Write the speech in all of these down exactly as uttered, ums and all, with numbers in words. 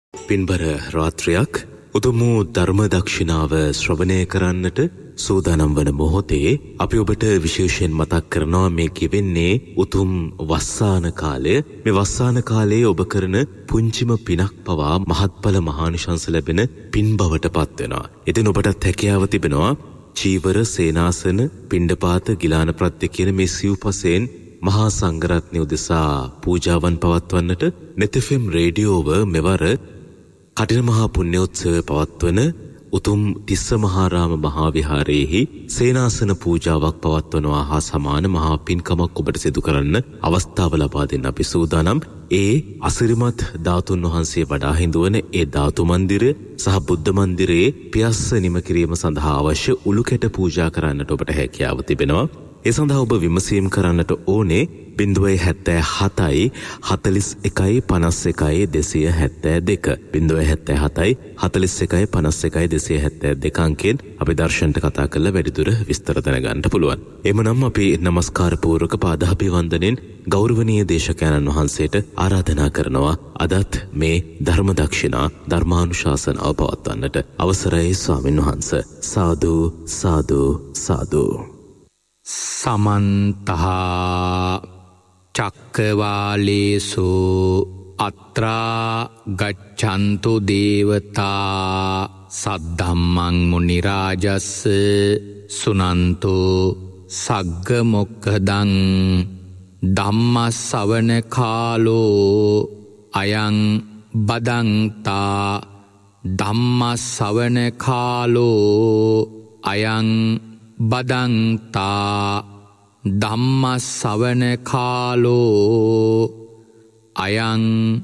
පින්බර රාත්‍රියක් උතුම් වූ ධර්ම දක්ෂිනාව ශ්‍රවණය කරන්නට සූදානම් වන මොහොතේ අපි ඔබට විශේෂයෙන් මතක් කරනවා මේ කියවෙන්නේ උතුම් වස්සාන කාලය. මේ වස්සාන කාලයේ ඔබ කරන පුංචිම පිනක් පවා මහත්ඵල මහානිශංස ලැබෙන පින් බවට පත් වෙනවා. ඉතින් ඔබටත් හැකියාව තිබෙනවා චීවර, සේනාසන, පිණ්ඩපාත, ගිලාන ප්‍රත්‍ය කියන මේ සිව්පසෙන් මහා සංඝරත්නය උදෙසා පූජාවන් පවත්වන්නට නෙතෙෆෙම් රේඩියෝව මෙවර කටින මහා පුණ්‍යෝත්සවය පවත්වන උතුම් තිස්ස මහාරාම මහා විහාරයේහි සේනාසන පූජාවක් පවත්වනවා හා සමාන මහා පින්කමක් ඔබට සිදු කරන්න අවස්ථාව ලබා දෙන්න අපි සූදානම්. ඒ අසිරිමත් ධාතුන් වහන්සේ වඩා හිඳුවන ඒ ධාතු මන්දිරය සහ බුද්ධ මන්දිරයේ පියස්ස නිම කිරීම සඳහා අවශ්‍ය උළුකැට පූජා කරන්නට ඔබට හැකියාව තිබෙනවා. ඒ සඳහා ඔබ විමසීම් කරන්නට ඕනේ බිංදුවයි හැත්තෑ හතයි හතලිස් එකයි පනස් එකයි දෙසිය හැත්තෑ දෙක බිංදුවයි හැත්තෑ හතයි හතලිස් එකයි පනස් එකයි දෙසිය හැත්තෑ දෙක අංකෙන් අපි දර්ශනට කතා කරලා වැඩිදුර විස්තර දැනගන්න පුළුවන්. එමනම් අපි නමස්කාර පූර්වක පාදාභිවන්දනෙන් ගෞරවනීය දේශකයන්න් වහන්සේට ආරාධනා කරනවා අදත් මේ ධර්ම දක්ෂිනා ධර්මානුශාසනාව පවත්වන්නට අවසරයි ස්වාමින් වහන්සේ. සාදු සාදු සාදු. සමන්තහා චක්කවාලේසු අත්‍රා ගච්ඡන්තු දේවතා සද්ධම්මං මුනි රාජස්ස සුනන්තු සග්ග මොක්ඛදං ධම්මස්සවන කාලෝ අයං බදන්තා ධම්මස්සවන කාලෝ අයං බදන්තා ධම්මස්සවන කාලෝ අයං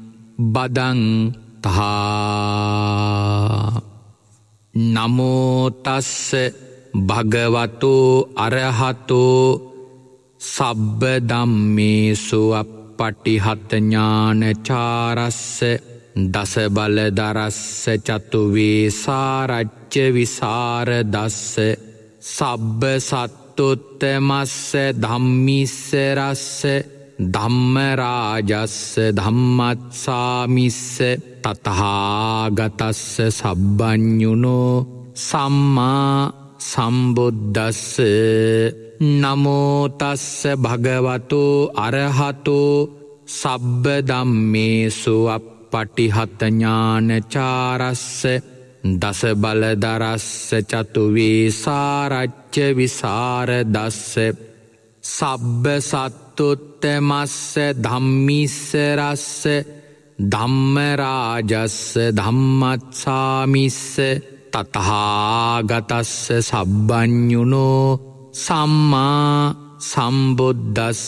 බදන්තා. නමෝ තස්ස භගවතු අරහතෝ සබ්බ ධම්මේසු අප්පටිහත ඥානචාරස්ස දස බලදරස්ස චතු වේසාරච්ච විසරදස්ස සබ්බ සත්තුත්තමස්ස ධම්මිස්ස රස්ස ධම්ම රාජස්ස ධම්මත්සාමිස්ස තතහාගතස්ස සබ්බඤුනෝ සම්මා සම්බුද්දස්ස. නමෝ තස්ස භගවතු අරහතෝ සබ්බ ධම්මේසු අප්පටිහත ඥානචාරස්ස දස බලදරස්ස චතු වේසාරච්ච විසරදස්ස සබ්බ සත්තුත්තමස්ස ධම්මිස්ස රස්ස ධම්ම රාජස්ස ධම්මත්සාමිස්ස තතහාගතස්ස සබ්බඤුනෝ සම්මා සම්බුද්දස්ස.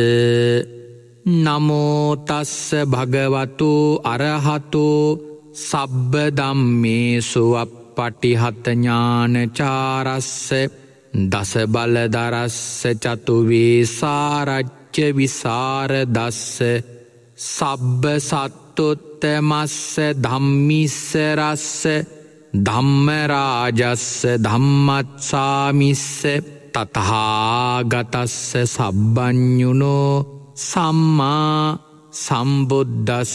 නමෝ තස්ස භගවතු අරහතෝ සබ්බ ධම්මේසු අප්පටිහත ඥානචාරස්ස දස බලදරස්ස චතු වේසාරච්ච විසරදස්ස සබ්බ සත්තුත්තමස්ස ධම්මිස්ස රස්ස ධම්ම රාජස්ස ධම්මත්සාමිස්ස තතහාගතස්ස සබ්බඤුනෝ සම්මා සම්බුද්දස්ස.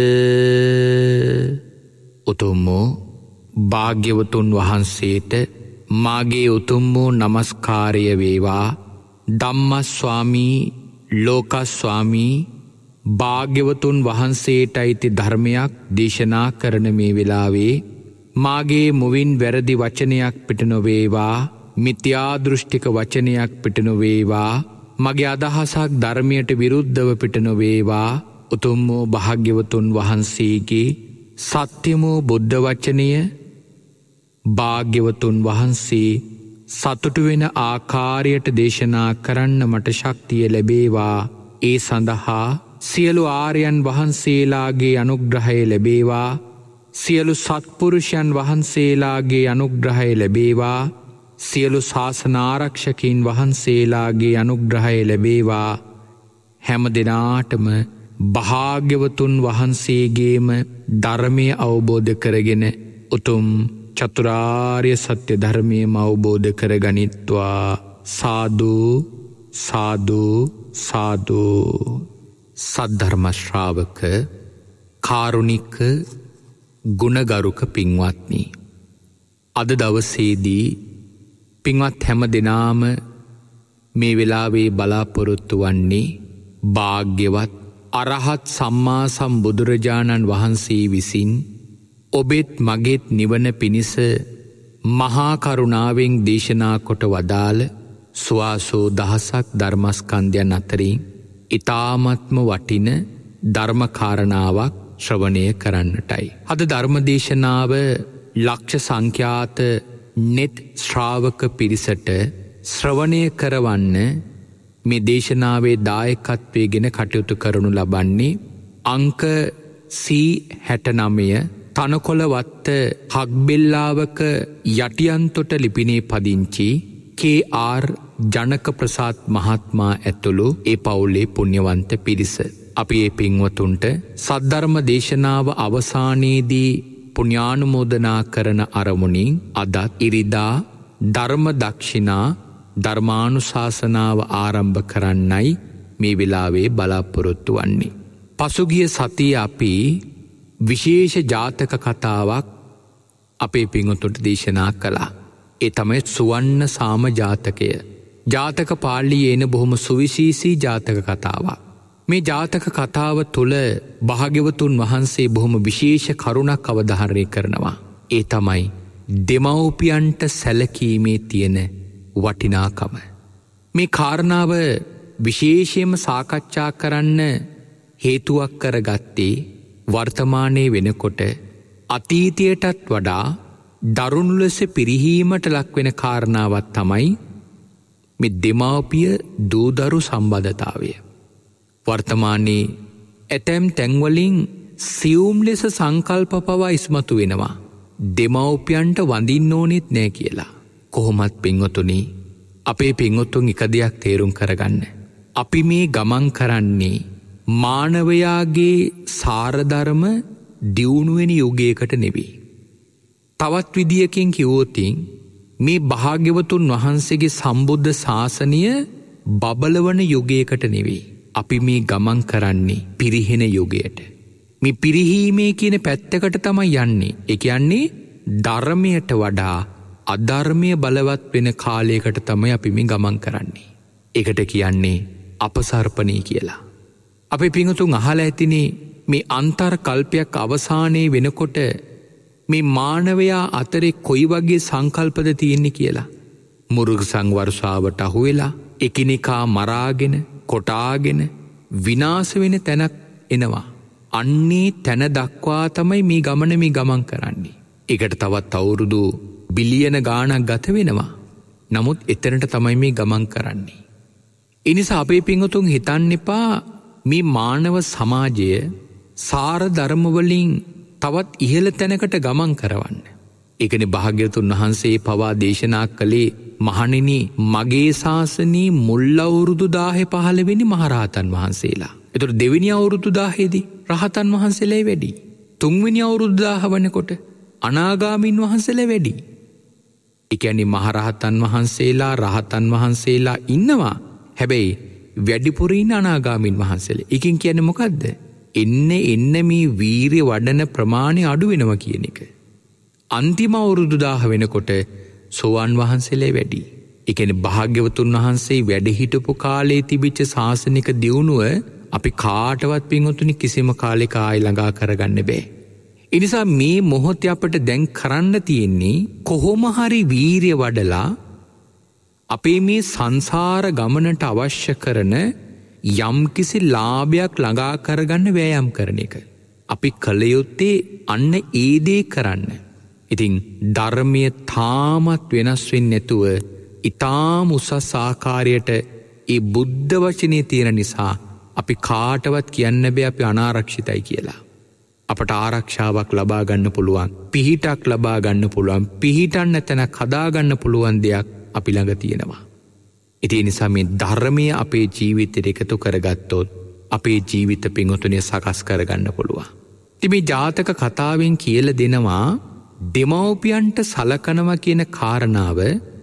උතුම් වූ භාග්‍යවතුන් වහන්සේට මාගේ උතුම් වූ නමස්කාරය වේවා. ධම්මස්වාමී ලෝකස්වාමී භාග්‍යවතුන් වහන්සේට අයිති ධර්මයක් දේශනා කරන මේ වෙලාවේ මාගේ මුවින් වැරදි වචනයක් පිට නොවේවා, මිත්‍යා දෘෂ්ටික වචනයක් පිට නොවේවා, මගේ අදහසක් ධර්මයට විරුද්ධව පිට නොවේවා. උතුම් වූ භාග්‍යවතුන් වහන්සේගේ සත්‍යම වූ බුද්ධ වචනය භාග්‍යවතුන් වහන්සේ සතුටු වෙන ආකාරයට දේශනා කරන්න මට ශක්තිය ලැබේවා. ඒ සඳහා සියලු ආර්යයන් වහන්සේලාගේ අනුග්‍රහය ලැබේවා. සියලු සත්පුරුෂයන් වහන්සේලාගේ අනුග්‍රහය ලැබේවා. සියලු ශාසනාරක්ෂකීන් වහන්සේලාගේ අනුග්‍රහය ලැබේවා. හැම දිනාටම භාග්‍යවතුන් වහන්සේගේම ධර්මය අවබෝධ කරගෙන උතුම් චතුරාර්ය සත්‍ය ධර්මයම අවබෝධ කරගනිත්වා. සාදු සාදු සාදු. සද්ධර්ම ශ්‍රාවක කාරුණික ගුණගරුක පින්වත්නි, අද දවසේදී පින්වත් හැම දෙනාම මේ වෙලාවේ බලාපොරොත්තු වන්නේ භාග්‍යවත් අරහත් සම්මා සම්බුදුරජාණන් වහන්සේ විසින් ඔබෙත් මගෙත් නිවන පිණිස මහා කරුණාවෙන් දේශනා කොට වදාළ සුවාසෝ දහසක් ධර්මස්කන්ධයන් අතරින් ඊ타ත්ම වටින ධර්මකාරණාවක් ශ්‍රවණය කරන්නටයි. අද ධර්මදේශනාව ලක්ෂ සංඛ්‍යාත නෙත් ශ්‍රාවක පිරිසට ශ්‍රවණය කරවන්න මේ දේශනාවේ දායකත්වය ගෙන කටයුතු කරනු ලබන්නේ අංක සී හැට නවය තනකොළවත්ත හක්බෙල්ලාවක යටියන්තොට ලිපිනේ පදිංචි කේ ආර් ජනක ප්‍රසාද් මහත්මයා ඇතුළු ඒ පවුලේ පුණ්‍යවන්ත පිරිස. අපි ඒ පින්වතුන්ට සද්ධර්ම දේශනාව අවසානයේදී පුණ්‍යානුමෝදනා කරන අරමුණින් අදත් ඉරිදා ධර්ම දක්ෂිනා ධර්මානුශාසනාව ආරම්භ කරන්නයි මේ වෙලාවේ බලාපොරොත්තු වන්නේ. පසුගිය සතියේ අපි විශේෂ ජාතක කතාවක් අපේ පින්වතුන්ට දේශනා කළා. ඒ තමයි සුවන්න සාම ජාතකය. ජාතක පාළියේ එන බොහොම සුවිශේෂී ජාතක කතාවක්. මේ ජාතක කතාව තුළ භාග්‍යවතුන් වහන්සේ බොහොම විශේෂ කරුණක් අවධාරණය කරනවා. ඒ තමයි දෙමව්පියන්ට සැලකීමේ තියෙන වටිනාකම. මේ කාරණාව විශේෂයෙන්ම සාකච්ඡා කරන්න හේතුවක් කරගත්තේ වර්තමානයේ වෙනකොට අතීතයටත් වඩා දරුණු ලෙස පිරිහීමට ලක්වෙන කාරණාවක් තමයි මේ දෙමාපිය දූදරු සම්බන්ධතාවය. වර්තමානයේ ඇතැම් තැන්වලින් සියුම් ලෙස සංකල්ප පවා ඉස්මතු වෙනවා. දෙමව්පියන්ට වඳින්න ඕනෙත් නෑ කියලා. කොහොමත් පින්වතුනි, අපේ පින්වතුන් එක දෙයක් තේරුම් කරගන්න. අපි මේ ගමන් කරන්නේ මානවයාගේ සාරධර්ම දියුණු වෙන යුගයකට නෙවෙයි. තවත් විදියකින් කිව්වොතින් මේ භාග්‍යවතුන් වහන්සේගේ සම්බුද්ධ ශාසනය බබලවන යුගයකට නෙවෙයි. අපි මේ ගමන් කරන්නේ පිරිහෙන යුගයට. මේ පිරිහීමේ කියන පැත්තකට තමයි යන්නේ. ඒ කියන්නේ ධර්මයට වඩා අධර්මය බලවත් වෙන කාලයකට තමයි අපි මේ ගමන් කරන්නේ. ඒකට කියන්නේ අපසර්පණී කියලා. අපේ පින්වතුන් අහලා ඇතිනේ මේ අන්තර් කල්පයක් අවසානයේ වෙනකොට මේ මානවයා අතරේ කොයි වගේ සංකල්පද තියෙන්නේ කියලා. මුර්ග සංවර්ෂාවට අහු වෙලා එකිනෙකා මරාගෙන කොටාගෙන විනාශ වෙන තැනක් එනවා. අන්නේ තැන දක්වා තමයි මේ ගමන මේ ගමන් කරන්නේ. ඒකට තවත් අවුරුදු බිලියන ගාණක් ගත වෙනවා. නමුත් එතනට තමයි මේ ගමන් කරන්නේ. ඒ නිසා අපේ පින්වතුන් හිතන්න එපා මේ මානව සමාජය සාර ධර්ම වලින් තවත් ඉහළ තැනකට ගමන් කරවන්න. ඒකනේ භාග්‍යවතුන් වහන්සේ පවා දේශනා කළේ මහණෙනි මගේ ශාසනයේ මුල් අවුරුදු දාහේ පහළ වෙන්නේ මහරහතන් වහන්සේලා. ඒතර දෙවෙනි අවුරුදු දාහේදී රහතන් වහන්සේලා වැඩි. තුන්වෙනි අවුරුදු දාහ වෙනකොට අනාගාමීන් වහන්සේලා වැඩි. ඒ කියන්නේ මහරහතන් වහන්සේලා රහතන් වහන්සේලා ඉන්නවා. හැබැයි වැඩිපුර ඉන්න අනාගාමීන් වහන්සේලා. ඒකෙන් කියන්නේ මොකද්ද? එන්න එන්න මේ වීරිය වඩන ප්‍රමාණය අඩු වෙනවා කියන එක. අන්තිම අවුරුදු දාහ වෙනකොට සෝවාන් වහන්සේලා වැඩි. ඒ කියන්නේ භාග්‍යවතුන් වහන්සේ වැඩ හිටපු කාලේ තිබිච්ච ශාසනික දියුණුව අපි කාටවත් පින්වතුනි කිසිම කාලයක ආයි ළඟා කරගන්න බෑ. ඒ නිසා මේ මොහොතේ අපිට දැන් කරන්න තියෙන්නේ කොහොම හරි වීරිය වඩලා අපේ මේ සංසාර ගමනට අවශ්‍ය කරන යම්කිසි ලාභයක් ළඟා කරගන්න වෑයම් කරන එක. අපි කළ යුත්තේ අන්න ඒ දේ කරන්න. ඉතින් ධර්මය තාමත් වෙනස් වෙන්නේ නැතුව ඊටාම උසස් ආකාරයට ඒ බුද්ධ වචනේ තියෙන නිසා අපි කාටවත් කියන්න බෑ අපි අනාරක්ෂිතයි කියලා. අපට ආරක්ෂාවක් ලබා ගන්න පුළුවන්, පිහිටක් ලබා ගන්න පුළුවන්, පිහිටන්න තැනක් හදා ගන්න පුළුවන් දෙයක් අපි ළඟ තියෙනවා. ඒ නිසා මේ ධර්මය අපේ ජීවිතයට එකතු කරගත්තොත් අපේ ජීවිත පින්වතුනි සකස් කරගන්න පුළුවන්. ඉතින් මේ ජාතක කතාවෙන් කියලා දෙනවා දෙමව්පියන්ට සලකනවා කියන කාරණාව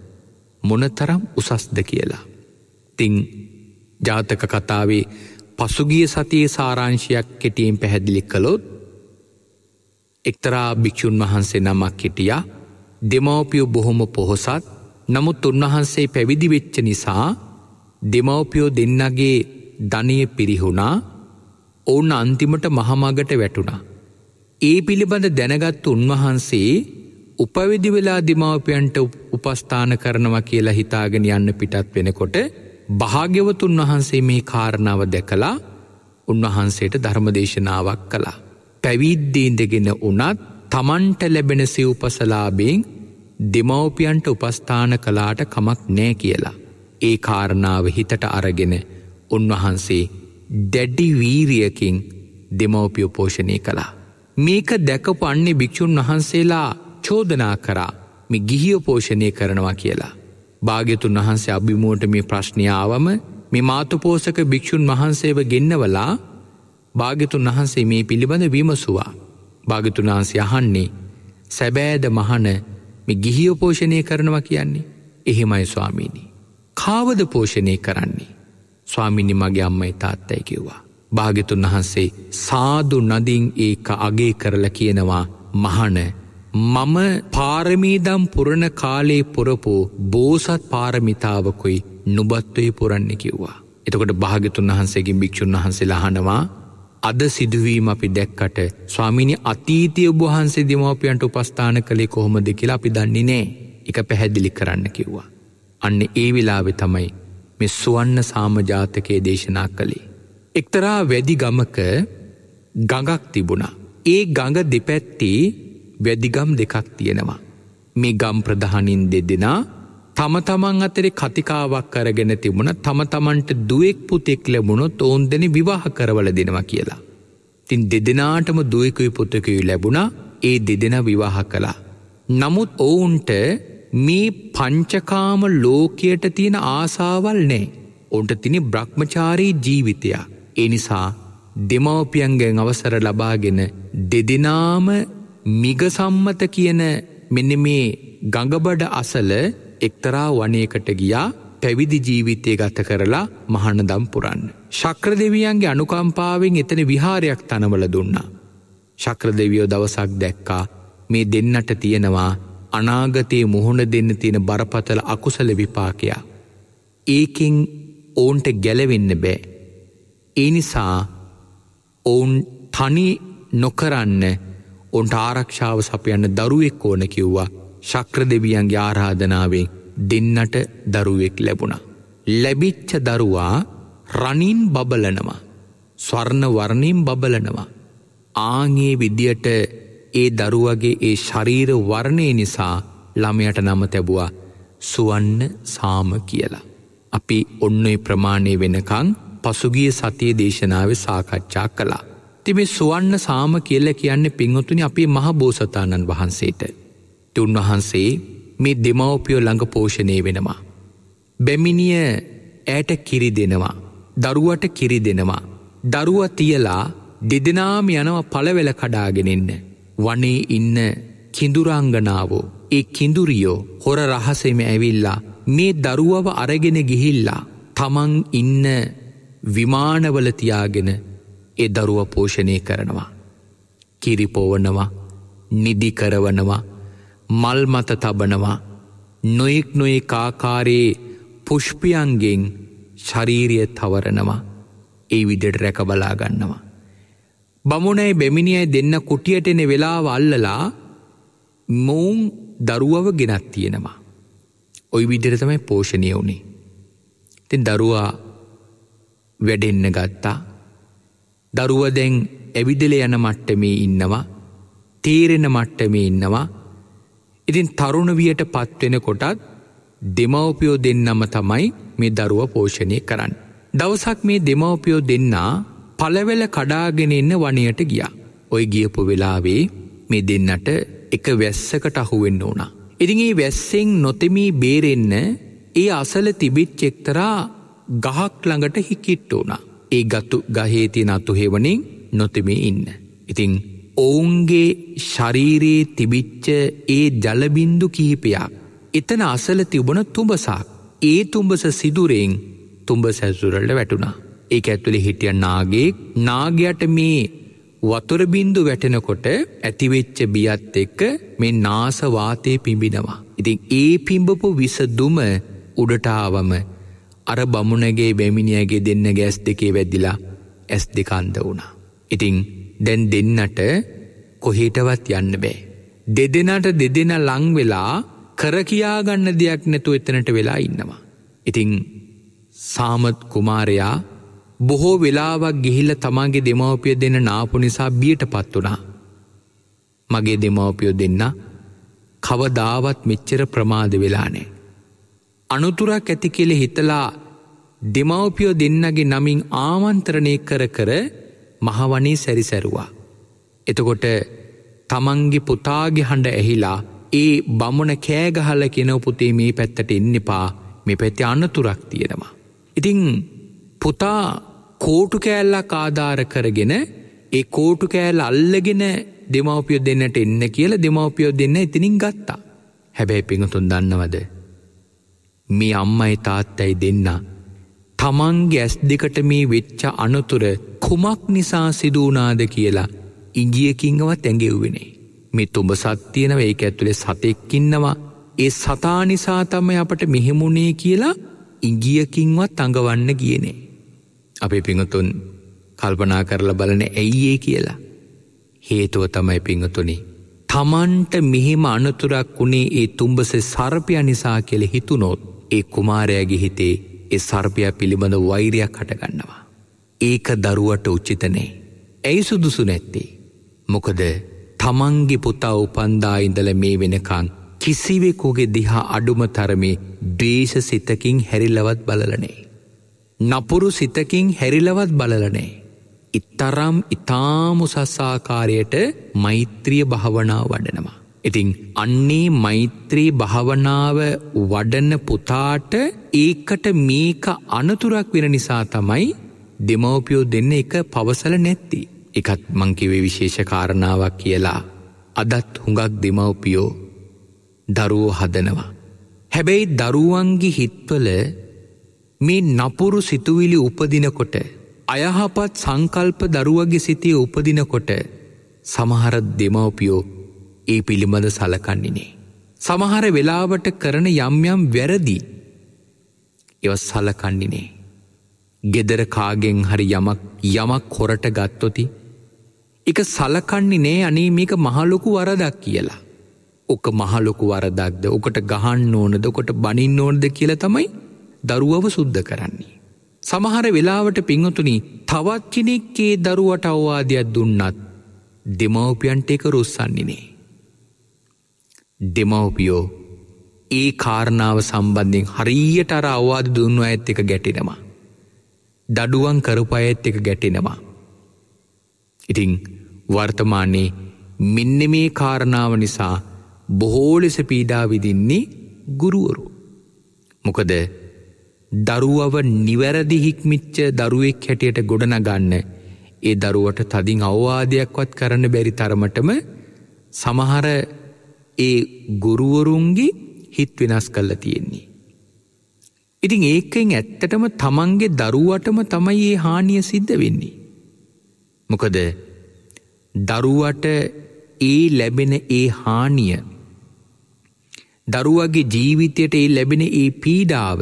මොනතරම් උසස්ද කියලා. ඉතින් ජාතක කතාවේ පසුගිය සතියේ සාරාංශයක් කෙටියෙන් පැහැදිලි කළොත් එක්තරා භික්ෂුන් වහන්සේ නමක් හිටියා. දෙමව්පියෝ බොහොම පොහොසත්. නමුත් උන්වහන්සේ පැවිදි වෙච්ච නිසා දෙමව්පියෝ දෙන්නගේ ධනය පිරිහුණා. ඔවුන් අන්තිමට මහමගට වැටුණා. ඒ පිළිබඳ දැනගත්තු උන්වහන්සේ උපවිදි වෙලා දෙමව්පියන්ට උපස්ථාන කරනවා කියලා හිතාගෙන යන්න පිටත් වෙනකොට භාග්‍යවතුන් වහන්සේ මේ කාරණාව දැකලා උන්වහන්සේට ධර්මදේශනාවක් කළා. පැවිද්දේ ඉඳගෙන උනත් තමන්ට ලැබෙන සිව්පසලාභයෙන් දෙමව්පියන්ට උපස්ථාන කළාට කමක් නෑ කියලා. ඒ කාරණාව හිතට අරගෙන උන්වහන්සේ දැඩි වීරියකින් දෙමව්පියෝ පෝෂණය කළා. මේක දැකපු අන්නේ භික්ෂුන් වහන්සේලා චෝදනා කරා මේ ගිහියෝ පෝෂණය කරනවා කියලා. භාග්‍යතුන් වහන්සේ අභිමුවට මේ ප්‍රශ්නය ආවම මේ මාතුපෝසක භික්ෂුන් වහන්සේව ගෙන්නවලා භාග්‍යතුන් වහන්සේ මේ පිළිබඳ විමසුවා. භාග්‍යතුන් වහන්සේ අහන්නේ සැබෑද මහණ මේ ගිහියෝ පෝෂණය කරනවා කියන්නේ? එහෙමයි ස්වාමීනි. කාවද පෝෂණය කරන්නේ? ස්වාමීනි මගේ අම්මයි තාත්තයි කිව්වා. භාග්‍යතුන් වහන්සේ සාදු නදින් ඒක අගේ කරලා කියනවා මහණ මම පාරමීදම් පුරණ කාලේ පුරපු බෝසත් පාරමිතාවකුයි නුබත්වේ පුරන්නේ කිව්වා. එතකොට භාග්‍යතුන් වහන්සේගෙන් භික්ෂුන් වහන්සේලා අහනවා අද සිදුවීම අපි දැක්කට ස්වාමීනි අතීතයේ ඔබ වහන්සේ දෙමව්පියන්ට උපස්ථාන කළේ කොහොමද කියලා අපි දන්නේ නැහැ. ඒක පැහැදිලි කරන්න කිව්වා. අන්න ඒ වෙලාවේ තමයි මේ සුවන්න සාම ජාතකයේ දේශනා කළේ. එක්තරා වැදි ගමක ගඟක් තිබුණා. ඒ ගඟ දෙපැත්තේ වැදිගම් දෙකක් තියෙනවා. මේ ගම් ප්‍රධානින් දෙදෙනා තම තමන් අතරේ කතිකාවක් අරගෙන තිබුණ තම තමන්ට දුවෙක් පුතෙක් ලැබුණොත් ඔවුන් දෙන විවාහ කරවල දෙනවා කියලා. ඉතින් දෙදෙනාටම දුවෙකුයි පුතෙකුයි ලැබුණා. ඒ දෙදෙනා විවාහ කළා. නමුත් ඔවුන්ට මේ පංචකාම ලෝකයට තියෙන ආසාවල් නැහැ. ඔවුන්ට තියෙන බ්‍රහ්මචාරී ජීවිතයක්. ඒ නිසා දෙමව්පියන්ගෙන් අවසර ලබාගෙන දෙදෙනාම මිගසම්මත කියන මෙන්න මේ ගඟබඩ අසල එක්තරා වනයකට ගියා පැවිදි ජීවිතය ගත කරලා මහණදම් පුරන්න. ශක්‍ර දෙවියන්ගේ අනුකම්පාවෙන් එතන විහාරයක් තනවල දුන්නා. ශක්‍ර දෙවියෝ දවසක් දැක්කා මේ දෙන්නට තියෙනවා අනාගතයේ මුහුණ දෙන්න තියෙන බරපතල අකුසල විපාකයක්. ඒකෙන් ඔවුන්ට ගැලවෙන්න බෑ. ඒ නිසා ඔවුන් තනි නොකරන්න ඔවුන්ට ආරක්ෂාව සපයන්න දරුවෙක් ඕන කිව්වා. ශක්‍ර දෙවියන්ගේ ආරාධනාවෙන් දෙන්නට දරුවෙක් ලැබුණා. ලැබිච්ච දරුවා රණින් බබලනවා. ස්වර්ණ වර්ණින් බබලනවා. ආන්ගේ විදියට ඒ දරුවගේ ඒ ශරීර වර්ණය නිසා ළමයට නම තැබුවා සුවන්න සාම කියලා. අපි ඔන්නේ ප්‍රමාණය වෙනකං පසුගිය සතියේ දේශනාවේ සාකච්ඡා කළා. තිබේ සුවන්න සාම කියලා කියන්නේ පින්වතුනි අපේ මහ බෝසතාණන් වහන්සේට. උන්වහන්සේ මේ දෙමව්පියෝ ළඟ පෝෂණය වෙනවා. බැමිණිය ඈට කිරි දෙනවා. දරුවට කිරි දෙනවා. දරුවා තියලා දෙදෙනාම යනවා පළවැල කඩාගෙන ඉන්න. වනේ ඉන්න කිඳුරාංගනාවෝ ඒ කිඳුරියෝ හොර රහසෙම ඇවිල්ලා මේ දරුවව අරගෙන ගිහිල්ලා තමන් ඉන්න විමානවල තියාගෙන ඒ දරුවා පෝෂණය කරනවා. කිරි පොවනවා, නිදි කරවනවා, මල් මත තබනවා, නොයෙක් නොයෙක් ආකාරයේ පුෂ්පයන්ගෙන් ශරීරය තවරනවා. ඒ විදිහට රැක බලා ගන්නවා. බමුණයි බැමිණියයි දෙන්න කුටියට එන වෙලාව අල්ලලා මොවුන් දරුවව ගෙනත් තියෙනවා. ওই විදිහට තමයි පෝෂණය වුනේ. ඉතින් දරුවා වැඩෙන්න ගත්තා. දරුවා දැන් ඇවිදලා යන මට්ටමේ ඉන්නවා. තීරෙන මට්ටමේ ඉන්නවා. ඉතින් තරුණ වියට පත් වෙනකොටත් දෙමව්පියෝ දෙන්නම තමයි මේ දරුවා පෝෂණය කරන්නේ. දවසක් මේ දෙමව්පියෝ දෙන්නා පළවැල කඩාගෙන ඉන්න වනයට ගියා. ওই ගියපු වෙලාවේ මේ දෙන්නට එක වැස්සකට අහු වෙන්න උනා. ඉතින් මේ වැස්සෙන් නොතෙමී බේරෙන්න ඒ අසල තිබිච්ච එක්තරා ගහක් ළඟට හිකිට්ට උනා. ඒ ගතු ගහේ තියෙන අතු හේවණින් නොතෙමී ඉන්න. ඉතින් ඔවුන්ගේ ශරීරයේ තිබිච්ච ඒ ජල බින්දු කිහිපයක් එතන අසල තිබුණ තුඹසක්. ඒ තුඹස සිදුරෙන් තුඹස ඇසුරට වැටුණා. ඒක ඇතුලේ හිටිය නාගයෙක්. නාගයාට මේ වතුර බින්දු වැටෙනකොට ඇතිවෙච්ච බියත් එක්ක මේ නාස වාතය පිඹිනවා. ඉතින් ඒ පිඹපු විසදුම උඩට ආවම අර බමුණගේ බැමිණියගේ දෙන්නගේ ඇස් දෙකේ වැදිලා ඇස් දෙක අන්ධ වුණා. ඉතින් දැන් දෙන්නට කොහෙටවත් යන්න බෑ. දෙදෙනාට දෙදෙනා ලං වෙලා කර කියා ගන්න දෙයක් නැතුව එතනට වෙලා ඉන්නවා. ඉතින් සාමත් කුමාරයා බොහෝ වෙලාවක් ගිහිල්ලා තමන්ගේ දෙමව්පිය දෙන්න නාපු නිසා බියටපත් වුණා. මගේ දෙමව්පියෝ දෙන්න කවදාවත් මෙච්චර ප්‍රමාද වෙලා නැහැ. අනුතුරක් ඇති කියලා හිතලා දෙමව්පියෝ දෙන්නගේ නමින් ආමන්ත්‍රණය කර කර මහවණේ සැරිසැරුවා. එතකොට තමන්ගේ පුතාගේ හඬ ඇහිලා ඒ බමුණ කෑ ගහලා කියන පුතේ මේ පැත්තට එන්න එපා, මේ පැත්තේ අනතුරක් තියෙනවා. ඉතින් පුතා කෝටු කෑල්ලක් ආධාර කරගෙන ඒ කෝටු කෑල්ල අල්ලගෙන දෙමව්පියෝ දෙන්නට එන්න කියලා දෙමව්පියෝ දෙන්න එතනින් ගත්තා. හැබැයි පින්තුන් දන්නවද මේ අම්මයි තාත්තයි දෙන්න තමන්ගේ ඇස් දෙකට මේ වෙච්ච අනතුර කුමක් නිසා සිදු වුණාද කියලා ඉංගියකින්වත් ඇඟෙව්වේ නෑ. මේ තුඹ සත් තියෙනවා, ඒක ඇතුලේ සතෙක් ඉන්නවා, ඒ සතා නිසා තමයි අපට මෙහෙමුනේ කියලා ඉංගියකින්වත් අඟවන්න ගියේ නෑ. අපේ පින්තුන් කල්පනා කරලා බලන්න ඇයි ඒ කියලා. හේතුව තමයි පින්තුනි තමන්ට මෙහෙම අනතුරක් උනේ ඒ තුඹසේ සර්පයා නිසා කියලා හිතුනොත් ඒ කුමාරයාගේ හිතේ ඒ සර්පයා පිළිබඳ වෛරයක් හටගන්නවා. ඒක දරුවට උචිත නැහැ. ඇයි සුදුසු නැත්තේ? මොකද තමන්ගේ පුතා උපන්දා ඉඳලා මේ වෙනකන් කිසිවෙකුගේ දිහා අඩුම තරමේ ද්වේෂ සිතකින් හැරිලවත් බලලා නැහැ. නපුරු සිතකින් හැරිලවත් බලලා නැහැ. ඊතරම් ඊ타ම උසස් ආකාරයට මෛත්‍රිය භාවනාව වඩනවා. ඉතින් අන්නේ මෛත්‍රී භාවනාව වඩන පුතාට ඒකට මේක අනතුරක් වෙන නිසා තමයි දෙමව්පියෝ දෙන්න එක පවසල නැත්තේ. ඒකත් මං කිව්වේ විශේෂ කාරණාවක් කියලා. අදත් හුඟක් දෙමව්පියෝ දරුවෝ හදනවා. හැබැයි දරුවන්ගේ හිත්වල මේ නපුරු සිතුවිලි උපදිනකොට, අයහපත් සංකල්ප දරුවගේ සිතේ උපදිනකොට සමහර දෙමව්පියෝ ඒ පිළිබඳ සලකන්නේ නෑ. සමහර වෙලාවට කරන යම් යම් වැරදි ඒව සලකන්නේ නෑ. ගෙදර කාගෙන් හරි යමක් යමක් හොරට ගත්තොති ඒක සලකන්නේ නෑ අනේ මේක මහ ලොකු වරදක් කියලා. ඔක මහ ලොකු වරදක්ද, ඔකට ගහන්න ඕනද, ඔකට බනින්න ඕනද කියලා තමයි දරුවව සුද්ධ කරන්නේ. සමහර වෙලාවට පින්වතුනි තවත් කෙනෙක්ගේ දරුවට අවවාදයක් දුන්නත් දෙමව්පියන්ට ඒක රුස්සන්නේ නෑ. දෙමව්පියෝ ඒ කාරණාව සම්බන්ධයෙන් හරියට අර අවවාද දුන්නු අයත් එක ගැටෙනවා. දඩුවම් කරපු අයත් එක ගැටෙනවා. ඉතින් වර්තමානයේ මෙන්න මේ කාරණාව නිසා බොහෝ ලෙස පීඩා විඳින්නේ ගුරුවරු. මොකද දරුවව නිවැරදි හික්මිච්ච දරුවෙක් හැටියට ගොඩනගන්න ඒ දරුවට තදින් අවවාදයක්වත් කරන්න බැරි තරමටම සමහර ඒ ගුරුවරුන්ගේ හිත් වෙනස් කරලා තියෙන්නේ. ඉතින් ඒකෙන් ඇත්තටම තමන්ගේ දරුවටම තමයි මේ හානිය සිද්ධ වෙන්නේ. මොකද දරුවට ඒ ලැබෙන ඒ හානිය, දරුවගේ ජීවිතයට ඒ ලැබෙන ඒ පීඩාව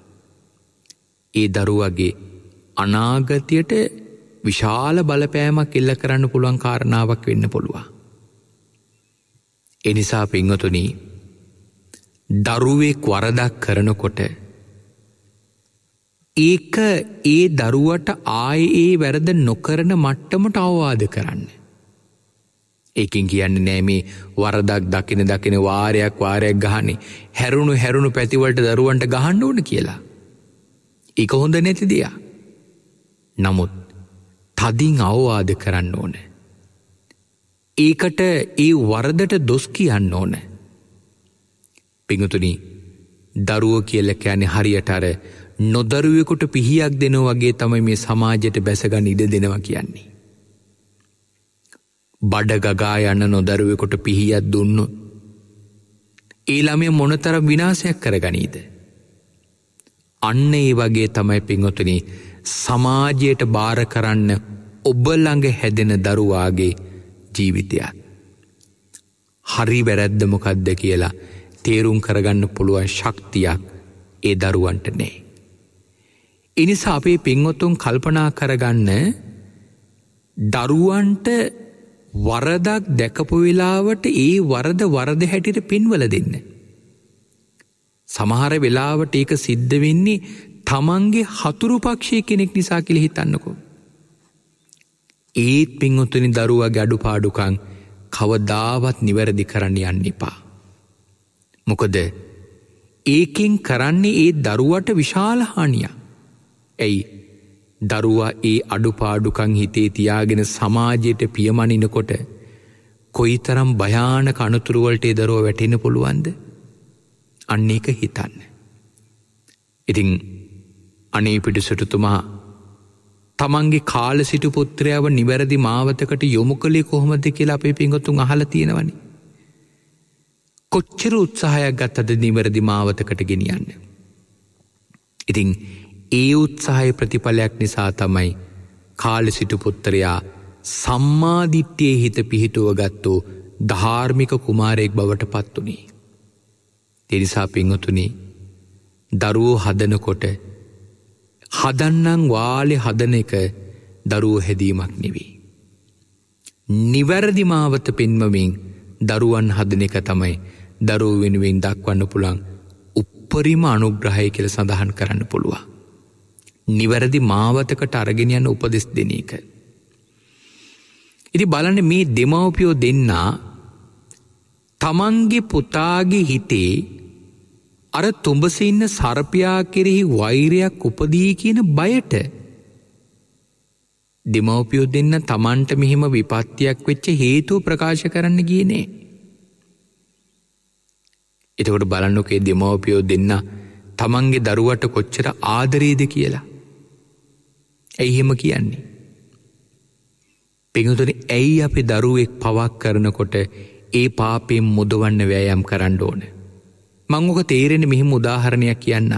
ඒ දරුවගේ අනාගතයට විශාල බලපෑමක් එල්ල කරන්න පුළුවන් කාරණාවක් වෙන්න පුළුවන්. එනිසා පින්වතුනි දරුවෙක් වරදක් කරනකොට ඒක ඒ දරුවට ආයේ ඒ වැරද නොකරන මට්ටමට අවවාද කරන්න. ඒකින් කියන්නේ නෑ මේ වරදක් දකින දකින වාරයක් වාරයක් ගහන්නේ හැරුණු හැරුණු පැතිවලට දරුවන්ට ගහන්න ඕන කියලා. ඒක හොඳ නැති දෙයක්. නමුත් තදින් අවවාද කරන්න ඕන. ඒකට ඒ වරදට දොස් කියන්න ඕන. පින්වතුනි දරුවෝ කියලා කියන්නේ හරියට අර නොදරුවෙකුට පිහියක් දෙනවා වගේ තමයි මේ සමාජයට බැසගන්න ඉඩ දෙනවා කියන්නේ. බඩ ගගා යන නොදරුවෙකුට පිහියක් දුන්නොත් ඒ ළමයා මොනතරම් විනාශයක් කරගනීද? අන්න ඒ වගේ තමයි පින්වතුනි සමාජයට බාර කරන්න ඔබ ළඟ හැදෙන දරුවාගේ ජීවිතයත් හරි වැරද්ද මොකද්ද කියලා තේරුම් කරගන්න පුළුවන් ශක්තියක් ඒ දරුවන්ට නැහැ. ඒ නිසා අපේ පින්වතුන් කල්පනා කරගන්න දරුවන්ට වරදක් දැකපු වෙලාවට ඒ වරද වරද හැටියට පෙන්වලා දෙන්න. සමහර වෙලාවට ඒක සිද්ධ වෙන්නේ තමන්ගේ හතුරු පක්ෂයේ කෙනෙක් නිසා කියලා හිතන්නකෝ. ඒත් පින්වතුනි දරුවාගේ අඩුපාඩුකම් කවදාවත් නිවැරදි කරන්න යන්න එපා. මොකද ඒකෙන් කරන්නේ ඒ දරුවට විශාල හානියක්. ඇයි? දරුවා ඒ අඩුපාඩුකම් හිතේ තියාගෙන සමාජයට පියමනිනකොට කොයිතරම් භයානක අනතුරු වලට ඒ දරුවා වැටෙන්න පුළුවන්ද? අන්න ඒක හිතන්න. ඉතින් අනේ පිටිසුතුමා තමන්ගේ කාල සිටු පුත්‍රයාව නිවැරදි මාවතකට යොමු කළේ කොහොමද කියලා අපේ පින්වතුන් අහලා තියෙනවනේ. කොච්චර උත්සාහයක් ගත්තද නිවැරදි මාවතකට ගෙනියන්න. ඉතින් ඒ උත්සාහයේ ප්‍රතිඵලයක් නිසා තමයි කාල සිටු පුත්‍රයා සම්මා දිට්ඨියේ හිත පිහිටුව ගත්තෝ ධාර්මික කුමාරයෙක් බවට පත් වුණේ. ඒ නිසා පින්වතුනි දරුවෝ හදනකොට හදන්නම් වාලේ හදන එක දරුවෝ හැදීමක් නෙවෙයි. නිවැරදි මාවත පෙන්වමින් දරුවන් හදන එක තමයි දරුවෝ වෙනුවෙන් දක්වන්න පුළුවන් උප්පරිම අනුග්‍රහය කියලා සඳහන් කරන්න පුළුවන්. නිවැරදි මාවතකට අරගෙන යන උපදෙස් දෙන එක. ඉතින් බලන්න මේ දෙමව්පියෝ දෙන්නා තමන්ගේ පුතාගේ හිතේ අර තුඹසේ ඉන්න සර්පයා කෙරෙහි වෛරයක් උපදී කියන බයට දෙමව්පියෝ දෙන්න තමන්ට මෙහෙම විපත්තියක් වෙච්ච හේතුව ප්‍රකාශ කරන්න ගියේ නෑ. එතකොට බලන්නකෝ දෙමව්පියෝ දෙන්න තමන්ගේ දරුවට කොච්චර ආදරේද කියලා. ඇයි එහෙම කියන්නේ? පින්වතුනි ඇයි අපි දරුවෙක් පවක් කරනකොට ඒ පාපයෙන් මුදවන්න වෑයම් කරන්න ඕන? මං ඔක තේරෙන්නේ මෙහෙම උදාහරණයක් කියන්නම්.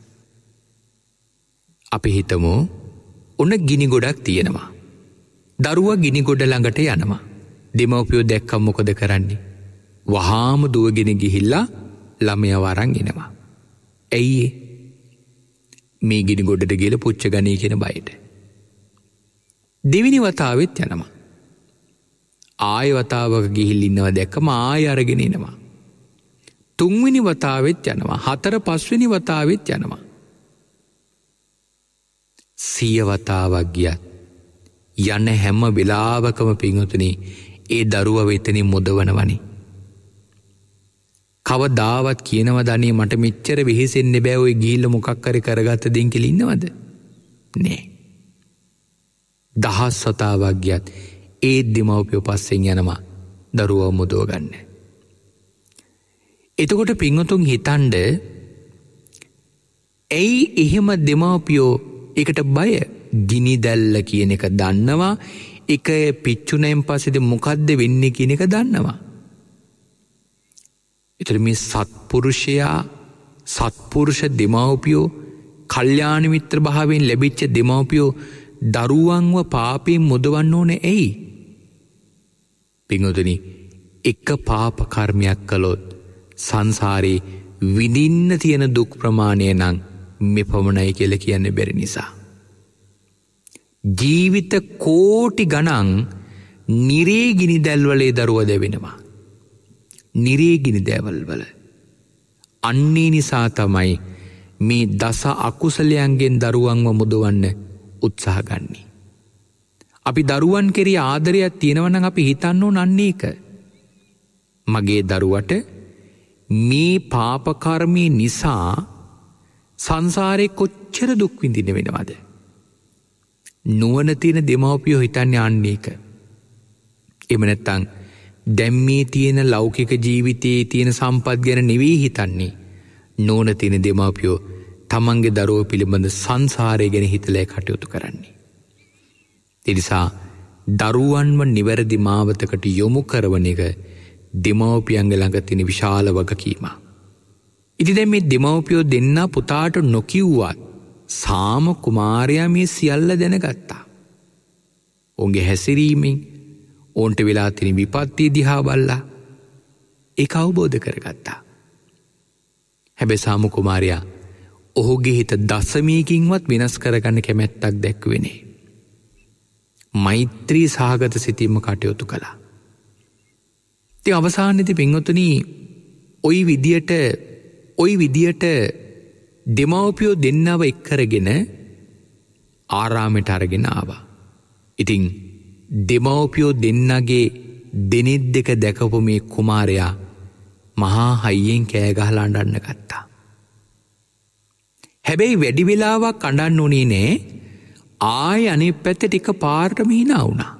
අපි හිතමු ඔන්න ගිනි ගොඩක් තියෙනවා. දරුවා ගිනි ගොඩ ළඟට යනවා. දෙමව්පියෝ දැක්කම මොකද කරන්නේ? වහාම දුවගෙන ගිහිල්ලා ළමයා වරන් එනවා. ඇයි මේ ගිනි ගොඩට ගිහලා පුච්ච ගනී කියන බයට. දෙවෙනි වතාවෙත් යනවා. ආයෙ වතාවක ගිහිල්ලා ඉන්නවා දැක්කම ආයෙ අරගෙන එනවා. තුන්වෙනි වතාවෙත් යනවා. හතර පස්වෙනි වතාවෙත් යනවා. සිය වතාවක් ගියත් යන හැම වෙලාවකම පින්වතුනි ඒ දරුවා වෙතනින් මුදවනවනේ. කවදාවත් කියනවද අනේ මට මෙච්චර වෙහෙසෙන්න බෑ ඔය ගිහිල්ලා මොකක් හරි කරගත්ත දෙයින් කියලා ඉන්නවද? නෑ. දහස් වතාවක් ගියත් ඒ දෙමව්පියෝ පස්සෙන් යනවා දරුවව මුදව ගන්න. එතකොට පින්වතුන් හිතන්න ඇයි එහෙම දෙමව්පියෝ ඒකට බය? ගිනි දැල්ල කියන එක දන්නවා. එක පිච්චුණෙන් පස්සේද මොකද්ද වෙන්නේ කියන එක දන්නවා. ඒතර මේ සත්පුරුෂයා සත්පුරුෂ දෙමව්පියෝ කල්යාණ මිත්‍ර භාවයෙන් ලැබිච්ච දෙමව්පියෝ දරුවන්ව පාපයෙන් මුදවන්න ඕනේ ඇයි? පින්වතුනි එක පාප කර්මයක් කළොත් සංසාරේ විඳින්න තියෙන දුක් ප්‍රමාණය නම් මෙපමණයි කියලා කියන්න බැරි නිසා. ජීවිත කෝටි ගණන් නිරේ ගිනි දැල්වලේ දරුවා දැවෙනවා. නිරේ ගිනි දැවල්වල. අන්නේ නිසා තමයි මේ දස අකුසලයන්ගෙන් දරුවන්ව මුදවන්න උත්සාහ ගන්නේ. අපි දරුවන් කෙරෙහි ආදරයක් තියෙනවා නම් අපි හිතන්න ඕන අන්න ඒක. මගේ දරුවට මේ පාප කර්මී නිසා සංසාරේ කොච්චර දුක් විඳින්න වෙනවද? නුවණ තියෙන දෙමව්පියෝ හිතන්නේ අන්න ඒක. එහෙම නැත්නම් දැන් මේ තියෙන ලෞකික ජීවිතයේ තියෙන සම්පත් ගැන නෙවෙයි හිතන්නේ. නුවණ තියෙන දෙමව්පියෝ තමන්ගේ දරුවෝ පිළිබඳ සංසාරය ගැන හිතලා කටයුතු කරන්නේ. ඒ නිසා දරුවන්ව නිවැරදි මාවතකට යොමු කරවන එක දෙමව්පියන්ගේ ළඟ තියෙන විශාල වගකීමක්. ඉතින් දැන් මේ දෙමව්පියෝ දෙන්න පුතාට නොකියුවත් සාම කුමාරයා මේ සියල්ල දැනගත්තා. ඔවුන්ගේ හැසිරීමෙන් ඔවුන්ට වෙලා තියෙන විපත්තිය දිහා බලලා ඒක අවබෝධ කරගත්තා. හැබැයි සාමු කුමාරයා ඔහුගේ හිත දශමයකින්වත් වෙනස් කරගන්න කැමැත්තක් දැක්ුවේ නෑ. මෛත්‍රී සහගත සිතීම කටයුතු කළා. ඉතින් අවසානයේදී පින්වතුනි ওই විදියට ওই විදියට දෙමව්පියෝ දෙන්නව එක් කරගෙන ආරාමයට අරගෙන ආවා. ඉතින් දෙමව්පියෝ දෙන්නගේ දෙනෙත් දෙක දැකපු මේ කුමාරයා මහා හයියෙන් කෑ ගහලා අඬන්න ගත්තා. හැබැයි වැඩි වෙලාවක් අඬන්න උනේ නෑ. ආය අනිත් පැත්තට එක පාරටම hina වුණා.